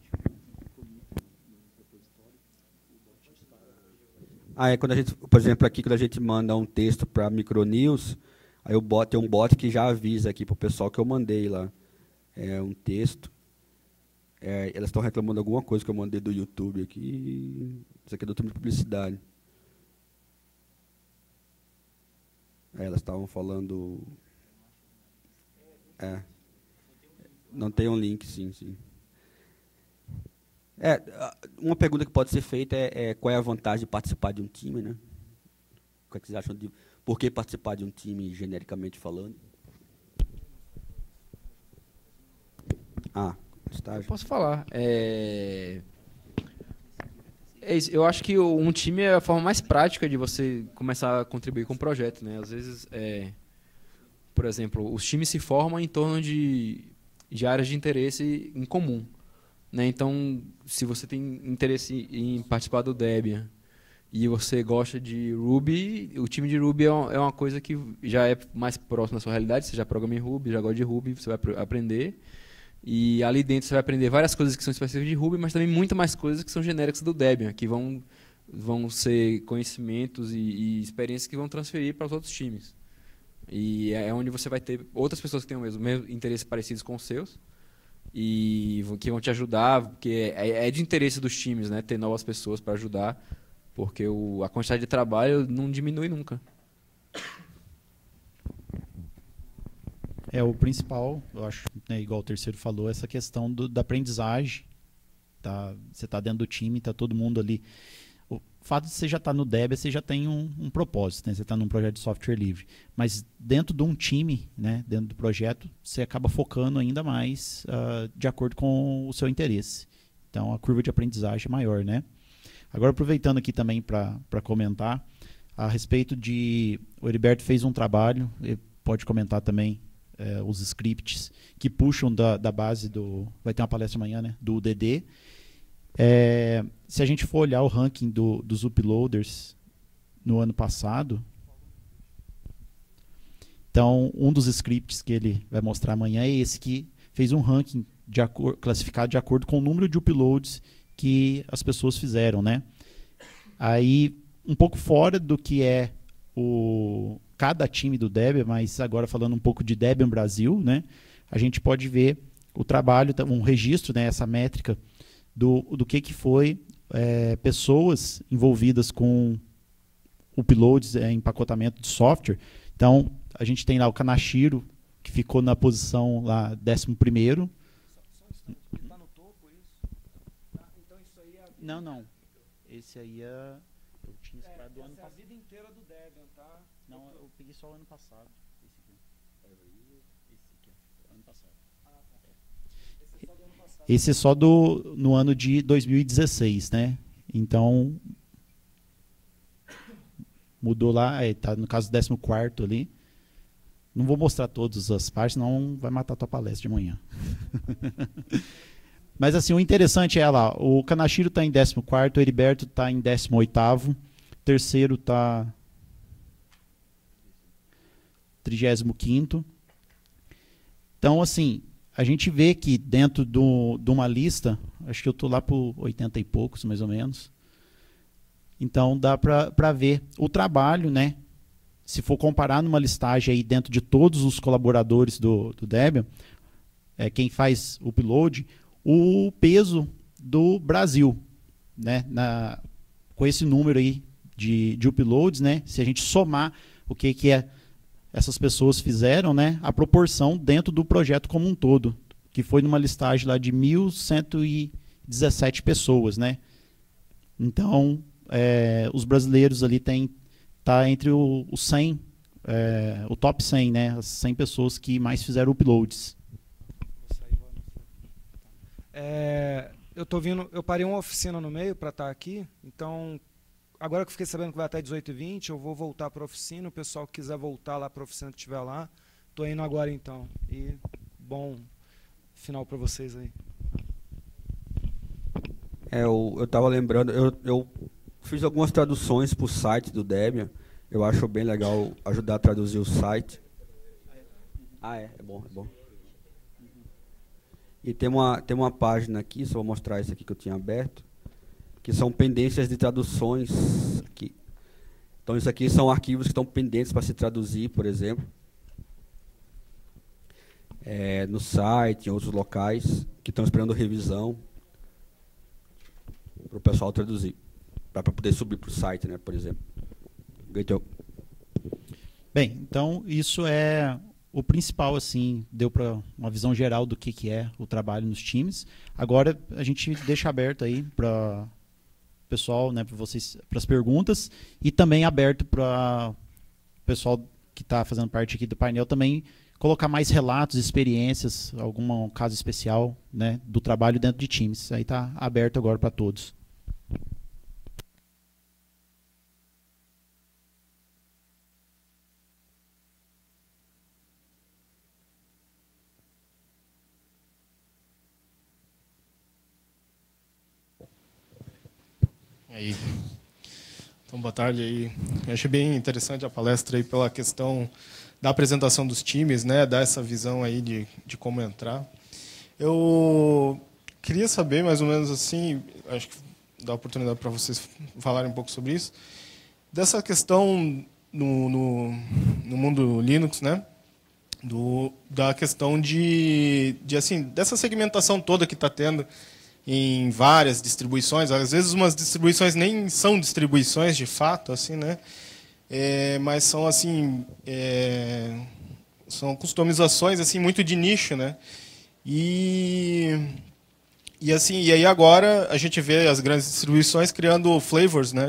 Quando a gente, por exemplo, aqui quando a gente manda um texto para Micronews, aí tem um bot que já avisa aqui para o pessoal que eu mandei lá. É um texto. Elas estão reclamando alguma coisa que eu mandei do YouTube aqui. Isso aqui é do time de publicidade. Elas estavam falando... Não tem um link, sim. Uma pergunta que pode ser feita é qual é a vantagem de participar de um time, né? O que vocês acham de... Por que participar de um time, genericamente falando? Estágio. Posso falar. Eu acho que um time é a forma mais prática de você começar a contribuir com o projeto, né? Às vezes, por exemplo, os times se formam em torno de áreas de interesse em comum, né? Então, se você tem interesse em participar do Debian e você gosta de Ruby, o time de Ruby é uma coisa que já é mais próxima da sua realidade. Você já programa em Ruby, já gosta de Ruby, você vai aprender. E ali dentro você vai aprender várias coisas que são específicas de Ruby, mas também muito mais coisas que são genéricas do Debian, que vão ser conhecimentos e experiências que vão transferir para os outros times. E é onde você vai ter outras pessoas que têm o mesmo interesses parecidos com os seus e que vão te ajudar, porque é de interesse dos times, né, ter novas pessoas para ajudar, porque a quantidade de trabalho não diminui nunca. O principal, eu acho, né, igual o terceiro falou, essa questão da aprendizagem. Você está dentro do time, está todo mundo ali. O fato de você já estar no Debian, você já tem um propósito, né? Você está num projeto de software livre. Mas dentro de um time, né, dentro do projeto, você acaba focando ainda mais de acordo com o seu interesse. Então a curva de aprendizagem é maior, né? Agora, aproveitando aqui também para comentar a respeito de... O Heriberto fez um trabalho, ele pode comentar também os scripts que puxam da base do... Vai ter uma palestra amanhã, né? Do UDD. Se a gente for olhar o ranking dos uploaders no ano passado, então um dos scripts que ele vai mostrar amanhã é esse que fez um ranking classificado de acordo com o número de uploads que as pessoas fizeram, né? Aí, um pouco fora do que é cada time do Debian, mas agora falando um pouco de Debian Brasil, né? A gente pode ver o trabalho, um registro, né? Essa métrica do que foi pessoas envolvidas com uploads, empacotamento de software. Então, a gente tem lá o Kanashiro, que ficou na posição lá 11º. Está no topo isso? Então isso aí é... Não. Esse aí eu tinha esperado do ano passado. É a vida inteira do Debian, tá? Não, eu peguei só o ano passado. Esse aqui. Ano passado. Esse é só do ano passado. Esse é só no ano de 2016, né? Então, mudou lá, tá no caso do 14º ali. Não vou mostrar todas as partes, senão vai matar a tua palestra de manhã. Mas assim, o interessante é lá, o Kanashiro está em 14º, o Heriberto está em 18º, terceiro está 35º. Então, assim, a gente vê que dentro de uma lista, acho que eu estou lá por 80 e poucos, mais ou menos. Então, dá para ver o trabalho, né, se for comparar numa listagem aí dentro de todos os colaboradores do Debian, quem faz upload, o peso do Brasil, né, com esse número aí de uploads, né, se a gente somar o que essas pessoas fizeram, né, a proporção dentro do projeto como um todo, que foi numa listagem lá de 1.117 pessoas, né. Então, os brasileiros ali tá entre o 100, o top 100, né, as 100 pessoas que mais fizeram uploads. Eu parei uma oficina no meio para estar aqui, então agora que eu fiquei sabendo que vai até 18h20, eu vou voltar para a oficina. O pessoal que quiser voltar lá para a oficina que estiver lá, estou indo agora então. E bom final para vocês aí. Eu estava lembrando, eu fiz algumas traduções para o site do Debian. Eu acho bem legal ajudar a traduzir o site. É bom. E tem uma página aqui, só vou mostrar isso aqui que eu tinha aberto, que são pendências de traduções aqui. Então isso aqui são arquivos que estão pendentes para se traduzir, por exemplo, no site, em outros locais, que estão esperando revisão para o pessoal traduzir, para poder subir para o site, né, por exemplo. Bem, então isso é o principal, assim, deu para uma visão geral do que é o trabalho nos times. Agora a gente deixa aberto aí para o pessoal, né, para vocês, para as perguntas, e também aberto para o pessoal que está fazendo parte aqui do painel também colocar mais relatos, experiências, algum caso especial, né, do trabalho dentro de times. Aí está aberto agora para todos. Aí. Então, boa tarde aí. Eu achei bem interessante a palestra aí pela questão da apresentação dos times, né, dar essa visão aí de como entrar. Eu queria saber mais ou menos assim, acho que dá oportunidade para vocês falarem um pouco sobre isso, dessa questão no mundo Linux, né, da questão de assim, dessa segmentação toda que está tendo em várias distribuições. Às vezes umas distribuições nem são distribuições de fato, assim, né? Mas são assim, são customizações assim muito de nicho, né? E aí agora a gente vê as grandes distribuições criando flavors, né?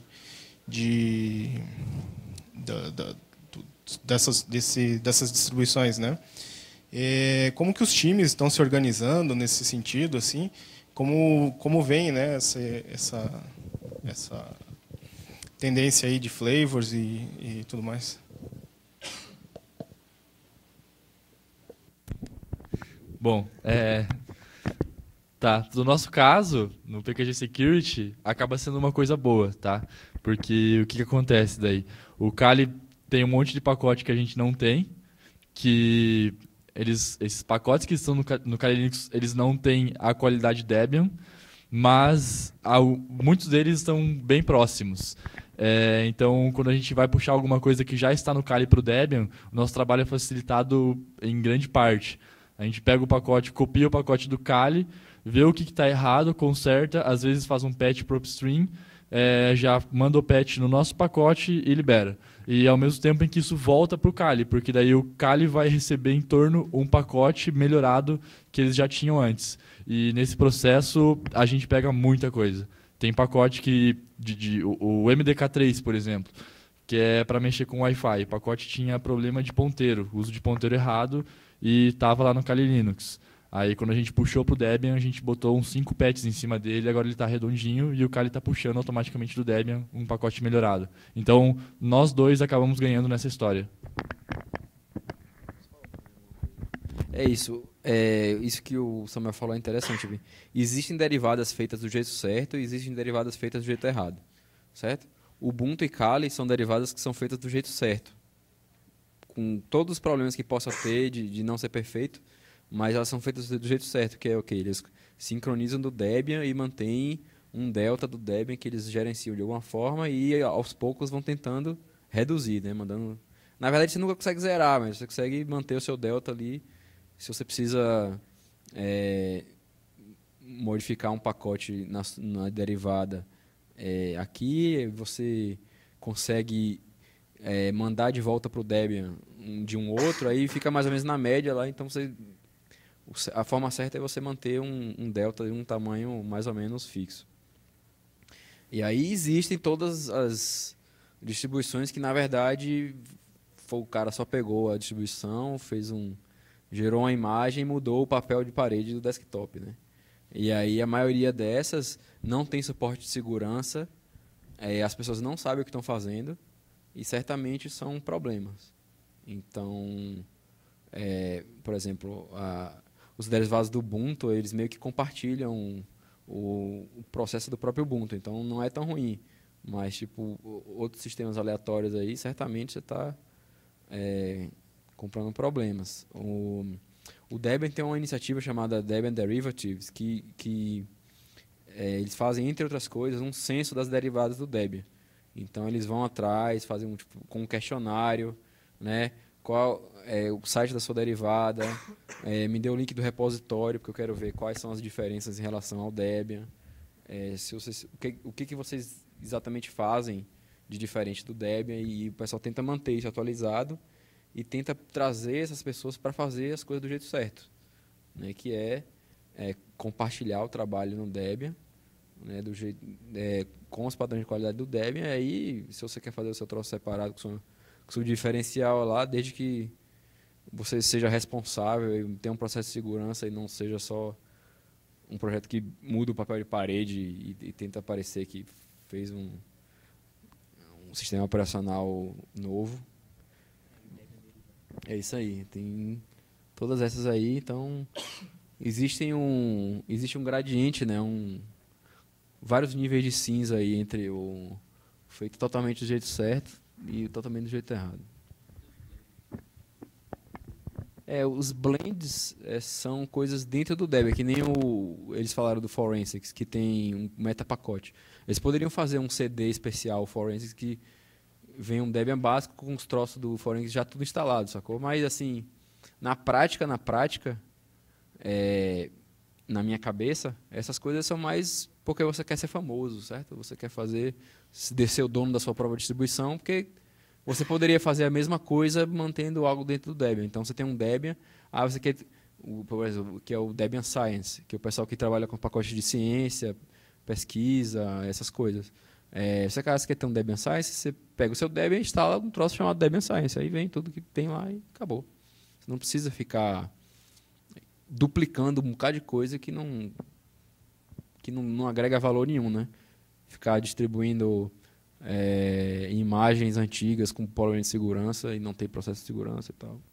Dessas distribuições, né? Como que os times estão se organizando nesse sentido, assim? Como vem, né, essa tendência aí de flavors e tudo mais? Bom, tá. No nosso caso, no PKG Security, acaba sendo uma coisa boa, tá? Porque o que acontece daí? O Kali tem um monte de pacote que a gente não tem, que esses pacotes que estão no Kali Linux, eles não têm a qualidade Debian, mas muitos deles estão bem próximos. Então, quando a gente vai puxar alguma coisa que já está no Kali para o Debian, o nosso trabalho é facilitado em grande parte. A gente pega o pacote, copia o pacote do Kali, vê o que está errado, conserta, às vezes faz um patch para o upstream, já manda o patch no nosso pacote e libera. E ao mesmo tempo em que isso volta para o Kali, porque daí o Kali vai receber em torno um pacote melhorado que eles já tinham antes. E nesse processo a gente pega muita coisa. Tem pacote que o MDK3, por exemplo, que é para mexer com Wi-Fi. O pacote tinha problema de ponteiro, uso de ponteiro errado, e estava lá no Kali Linux. Aí, quando a gente puxou para o Debian, a gente botou uns 5 patches em cima dele, agora ele está redondinho e o Kali está puxando automaticamente do Debian um pacote melhorado. Então, nós dois acabamos ganhando nessa história. É isso. Isso que o Samuel falou é interessante. Viu? Existem derivadas feitas do jeito certo e existem derivadas feitas do jeito errado. Certo? Ubuntu e Kali são derivadas que são feitas do jeito certo. Com todos os problemas que possa ter de não ser perfeito, mas elas são feitas do jeito certo, que é o que eles sincronizam do Debian e mantêm um delta do Debian que eles gerenciam de alguma forma e aos poucos vão tentando reduzir, né? Na verdade, você nunca consegue zerar, mas você consegue manter o seu delta ali. Se você precisa modificar um pacote na derivada aqui, você consegue mandar de volta para o Debian de um outro, aí fica mais ou menos na média lá. Então, a forma certa é você manter um delta de um tamanho mais ou menos fixo. E aí existem todas as distribuições que, na verdade, o cara só pegou a distribuição, gerou uma imagem e mudou o papel de parede do desktop, né? E aí a maioria dessas não tem suporte de segurança, as pessoas não sabem o que estão fazendo e certamente são problemas. Então, por exemplo, os derivados do Ubuntu, eles meio que compartilham o processo do próprio Ubuntu, então não é tão ruim. Mas, tipo, outros sistemas aleatórios aí, certamente você está comprando problemas. O Debian tem uma iniciativa chamada Debian Derivatives, que eles fazem, entre outras coisas, um censo das derivadas do Debian. Então, eles vão atrás, fazem com um questionário, né? Qual é o site da sua derivada, me dê o link do repositório, porque eu quero ver quais são as diferenças em relação ao Debian. O que vocês exatamente fazem de diferente do Debian, e o pessoal tenta manter isso atualizado e tenta trazer essas pessoas para fazer as coisas do jeito certo, né? Que é compartilhar o trabalho no Debian, né? Com os padrões de qualidade do Debian. E aí, se você quer fazer o seu troço separado com o seu diferencial lá, desde que você seja responsável e tenha um processo de segurança e não seja só um projeto que muda o papel de parede e tenta parecer que fez um sistema operacional novo. É isso aí. Tem todas essas aí. Então, existe um gradiente, né? Vários níveis de cinza aí entre o feito totalmente do jeito certo e totalmente do jeito errado. Os blends são coisas dentro do Debian, que nem eles falaram do Forensics, que tem um metapacote. Eles poderiam fazer um CD especial Forensics que vem um Debian básico com os troços do Forensics já tudo instalado, sacou? Mas, assim, na prática, na minha cabeça, essas coisas são mais porque você quer ser famoso, certo? Você quer ser o dono da sua própria distribuição, porque você poderia fazer a mesma coisa mantendo algo dentro do Debian. Então, você tem um Debian, você quer, por exemplo, que é o Debian Science, que é o pessoal que trabalha com pacotes de ciência, pesquisa, essas coisas. Você quer ter um Debian Science, você pega o seu Debian e instala um troço chamado Debian Science. Aí vem tudo que tem lá e acabou. Você não precisa ficar duplicando um bocado de coisa que não agrega valor nenhum, né? Ficar distribuindo imagens antigas com problema de segurança e não ter processo de segurança e tal.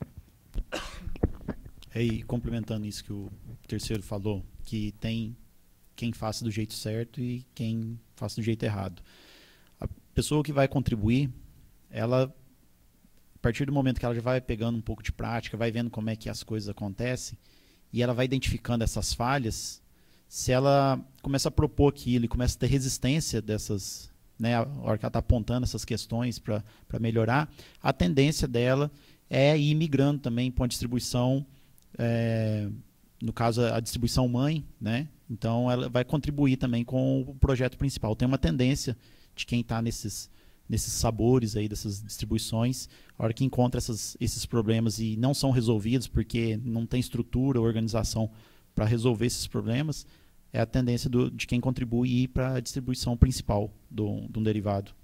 E complementando isso que o terceiro falou, que tem quem faça do jeito certo e quem faça do jeito errado. A pessoa que vai contribuir, ela, a partir do momento que ela já vai pegando um pouco de prática, vai vendo como é que as coisas acontecem, e ela vai identificando essas falhas, se ela começa a propor aquilo e começa a ter resistência dessas, né, a hora que ela está apontando essas questões para melhorar, a tendência dela é ir migrando também para uma distribuição, no caso a distribuição mãe, né? Então ela vai contribuir também com o projeto principal. Tem uma tendência de quem está nesses sabores aí dessas distribuições, a hora que encontra esses problemas e não são resolvidos porque não tem estrutura ou organização para resolver esses problemas, é a tendência de quem contribui ir para a distribuição principal de um derivado.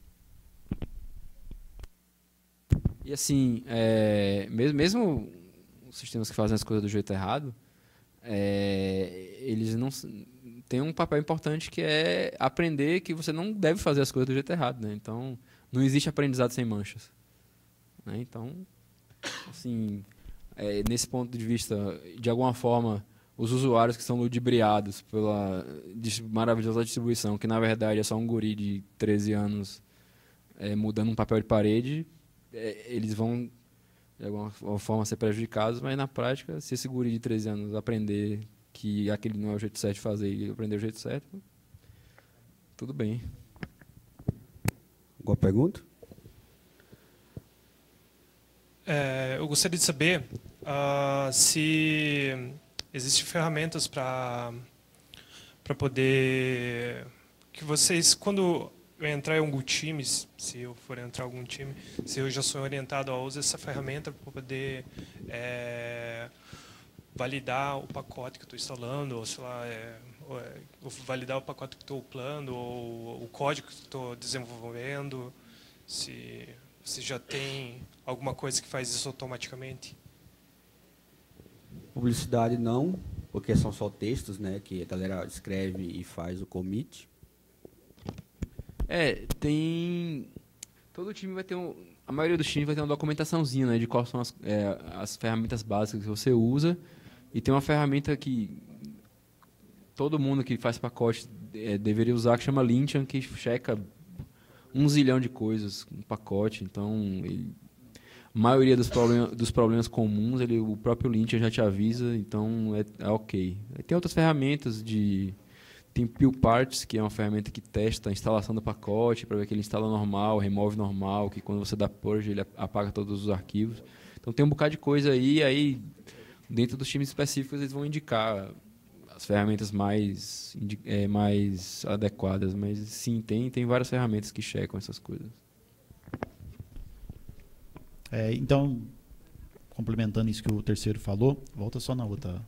E assim, mesmo os sistemas que fazem as coisas do jeito errado, eles não têm um papel importante, que é aprender que você não deve fazer as coisas do jeito errado, né? Então, não existe aprendizado sem manchas, né? Então, assim, nesse ponto de vista, de alguma forma, os usuários que são ludibriados pela maravilhosa distribuição, que na verdade é só um guri de 13 anos mudando um papel de parede, eles vão de alguma forma ser prejudicados, mas na prática, se esse guri de 13 anos aprender que aquele não é o jeito certo de fazer e aprender o jeito certo, tudo bem. Alguma pergunta? Eu gostaria de saber se existem ferramentas para poder que vocês, quando eu entrar em algum time, se eu for entrar em algum time, se eu já sou orientado a usar essa ferramenta para poder validar o pacote que eu estou instalando, ou sei lá, ou validar o pacote que estou upando, ou o código que estou desenvolvendo, se você já tem alguma coisa que faz isso automaticamente. Publicidade não, porque são só textos, né, que a galera escreve e faz o commit. Todo time vai ter a maioria dos times vai ter uma documentaçãozinha, né, de quais são as ferramentas básicas que você usa. E tem uma ferramenta que todo mundo que faz pacote deveria usar, que chama Lintian, que checa 1 zilhão de coisas no pacote. Então, a maioria dos problemas comuns, o próprio Lintian já te avisa, então é ok. Tem outras ferramentas Tem PillParts, que é uma ferramenta que testa a instalação do pacote, para ver que ele instala normal, remove normal, que quando você dá purge, ele apaga todos os arquivos. Então tem um bocado de coisa aí dentro dos times específicos eles vão indicar as ferramentas mais adequadas, mas sim, tem várias ferramentas que checam essas coisas. Então, complementando isso que o terceiro falou, volta só na outra.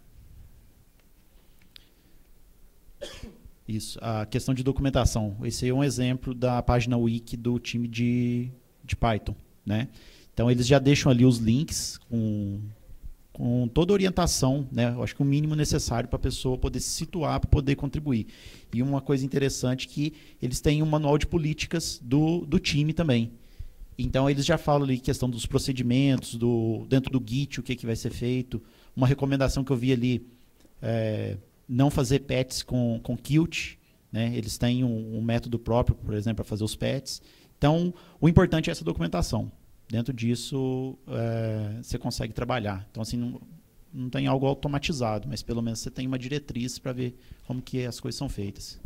Isso, a questão de documentação. Esse aí é um exemplo da página wiki do time de Python, né? Então, eles já deixam ali os links com toda a orientação, né? Eu acho que o mínimo necessário para a pessoa poder se situar, para poder contribuir. E uma coisa interessante é que eles têm um manual de políticas do time também. Então, eles já falam ali questão dos procedimentos, dentro do Git, o que vai ser feito. Uma recomendação que eu vi ali não fazer patches com Qt, né? Eles têm um método próprio, por exemplo, para fazer os patches. Então, o importante é essa documentação. Dentro disso, você consegue trabalhar. Então, assim, não tem algo automatizado, mas pelo menos você tem uma diretriz para ver como que as coisas são feitas.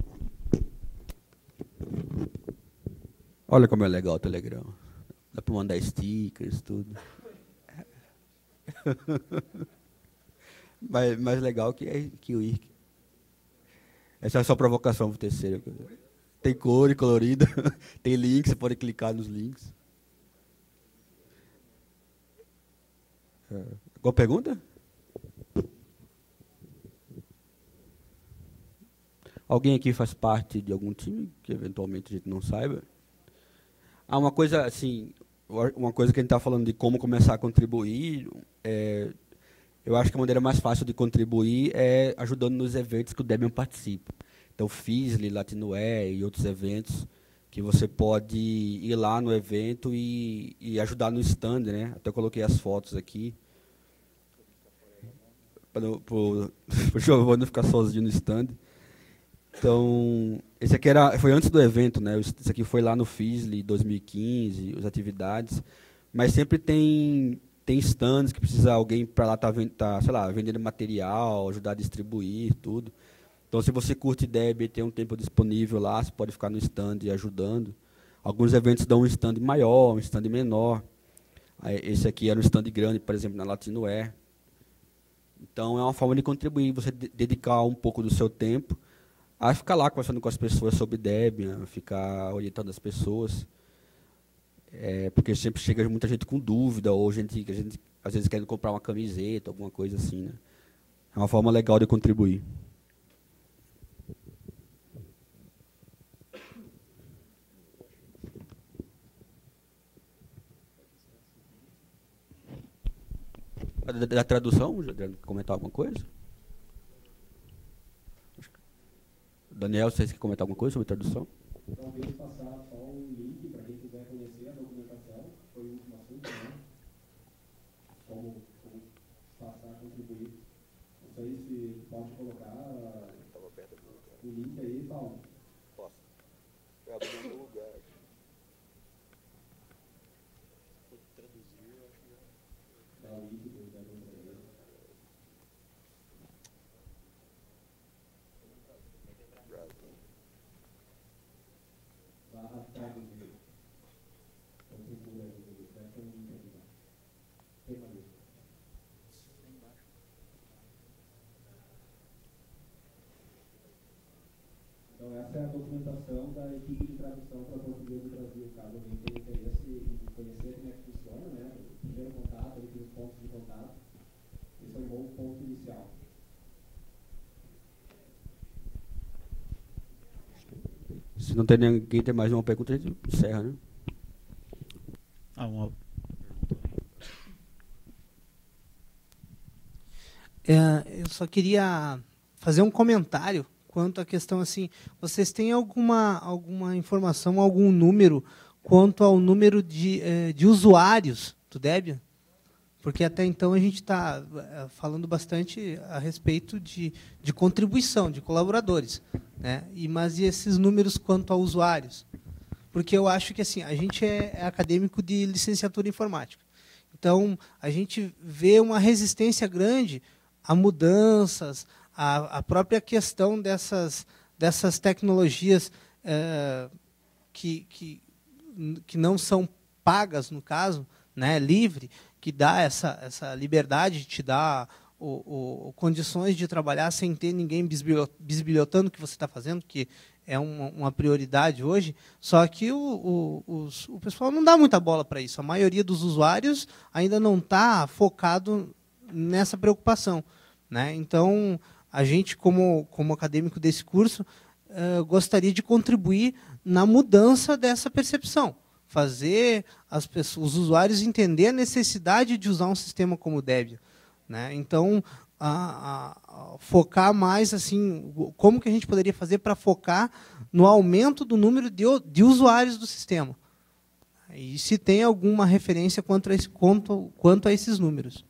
Olha como é legal o Telegram. Dá para mandar stickers, tudo. mais legal que o IRC. Essa é só provocação para o terceiro. Tem cor e colorida, tem links, você pode clicar nos links. Qual pergunta? Alguém aqui faz parte de algum time que eventualmente a gente não saiba? Uma coisa assim, uma coisa que a gente está falando de como começar a contribuir, eu acho que a maneira mais fácil de contribuir é ajudando nos eventos que o Debian participa. Então, Fizzly, Latinware e outros eventos que você pode ir lá no evento e ajudar no stand, né? Até coloquei as fotos aqui. Para o Giovanni ficar sozinho no stand. Então, esse aqui foi antes do evento, né? Esse aqui foi lá no Fizzly 2015, as atividades. Mas sempre tem stands que precisa alguém para lá sei lá, vendendo material, ajudar a distribuir, tudo. Então, se você curte Debian e tem um tempo disponível lá, você pode ficar no stand ajudando. Alguns eventos dão um stand maior, um stand menor. Esse aqui era um stand grande, por exemplo, na Latinware. Então, é uma forma de contribuir, você dedicar um pouco do seu tempo a ficar lá conversando com as pessoas sobre Debian, ficar orientando as pessoas. Porque sempre chega muita gente com dúvida, ou gente às vezes quer comprar uma camiseta, alguma coisa assim, né? É uma forma legal de contribuir. Da tradução, comentar alguma coisa? Daniel, vocês querem comentar alguma coisa sobre tradução? Talvez passar só um link para quem quiser conhecer a documentação, que foi o último assunto, né? Como passar a contribuir. Não sei se pode colocar o link aí, Paulo. Posso. Eu abri um lugar. Traduzir, eu acho que dá o link do essa é a documentação da equipe de tradução para português do Brasil, caso alguém tenha interesse em conhecer como é que funciona, né? O primeiro contato, ali, os pontos de contato. Esse é um bom ponto inicial. Se não tem ninguém tem mais uma pergunta, a gente encerra, né? Eu só queria fazer um comentário quanto à questão assim. Vocês têm alguma informação, algum número quanto ao número de usuários do Debian? Porque até então a gente está falando bastante a respeito de contribuição, de colaboradores, né? Mas e esses números quanto a usuários? Porque eu acho que assim, a gente é acadêmico de licenciatura em informática. Então, a gente vê uma resistência grande a mudanças, a própria questão dessas tecnologias que não são pagas, no caso, né, livre, que dá essa liberdade, te dá condições de trabalhar sem ter ninguém bisbilhotando o que você está fazendo, que é uma prioridade hoje. Só que o pessoal não dá muita bola para isso. A maioria dos usuários ainda não está focado nessa preocupação, né? Então, a gente, como acadêmico desse curso, gostaria de contribuir na mudança dessa percepção. Fazer os usuários entender a necessidade de usar um sistema como o Debian, né? Então, focar mais assim, como que a gente poderia fazer para focar no aumento do número de usuários do sistema. E se tem alguma referência quanto a esses números.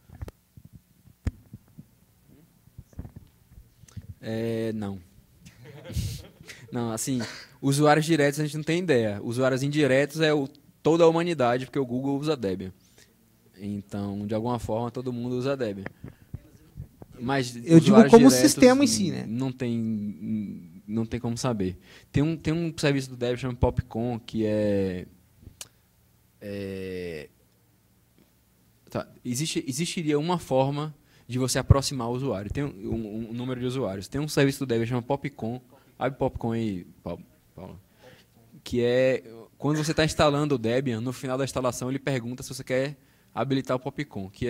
Não. Não, assim, usuários diretos a gente não tem ideia. Usuários indiretos é toda a humanidade, porque o Google usa Debian. Então, de alguma forma, todo mundo usa Debian. Mas eu digo como sistema em si, né? Não tem como saber. Tem um serviço do Debian chamado Popcon, que existiria uma forma de você aproximar o usuário. Tem um número de usuários. Tem um serviço do Debian chamado Popcon. Abre Popcon aí, Paulo. Que é quando você está instalando o Debian, no final da instalação ele pergunta se você quer habilitar o Popcon, que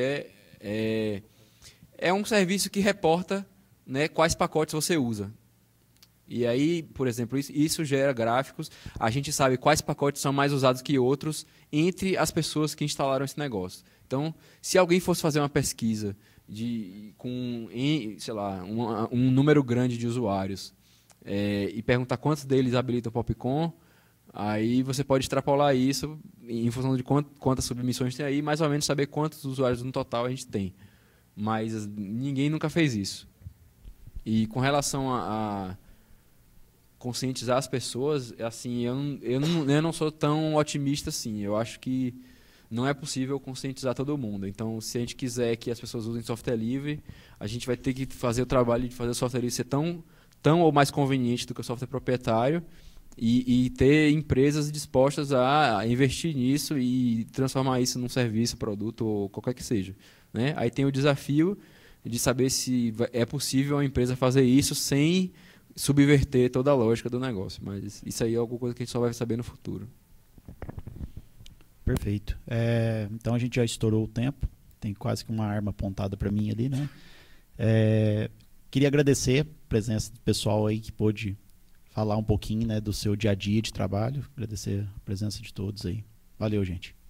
é um serviço que reporta, né, quais pacotes você usa. E aí, por exemplo, isso gera gráficos. A gente sabe quais pacotes são mais usados que outros entre as pessoas que instalaram esse negócio. Então, se alguém fosse fazer uma pesquisa com sei lá, um número grande de usuários e perguntar quantos deles habilitam o Popcon, aí você pode extrapolar isso em função de quantas submissões tem aí, mais ou menos saber quantos usuários no total a gente tem. Mas ninguém nunca fez isso. E com relação a conscientizar as pessoas, assim, eu não sou tão otimista assim. Eu acho que não é possível conscientizar todo mundo. Então, se a gente quiser que as pessoas usem software livre, a gente vai ter que fazer o trabalho de fazer o software livre ser tão ou mais conveniente do que o software proprietário e ter empresas dispostas a investir nisso e transformar isso num serviço, produto ou qualquer que seja, né? Aí tem o desafio de saber se é possível a empresa fazer isso sem subverter toda a lógica do negócio. Mas isso aí é alguma coisa que a gente só vai saber no futuro. Perfeito. Então a gente já estourou o tempo. Tem quase que uma arma apontada para mim ali, né? Queria agradecer a presença do pessoal aí que pôde falar um pouquinho, né, do seu dia a dia de trabalho. Agradecer a presença de todos aí. Valeu, gente.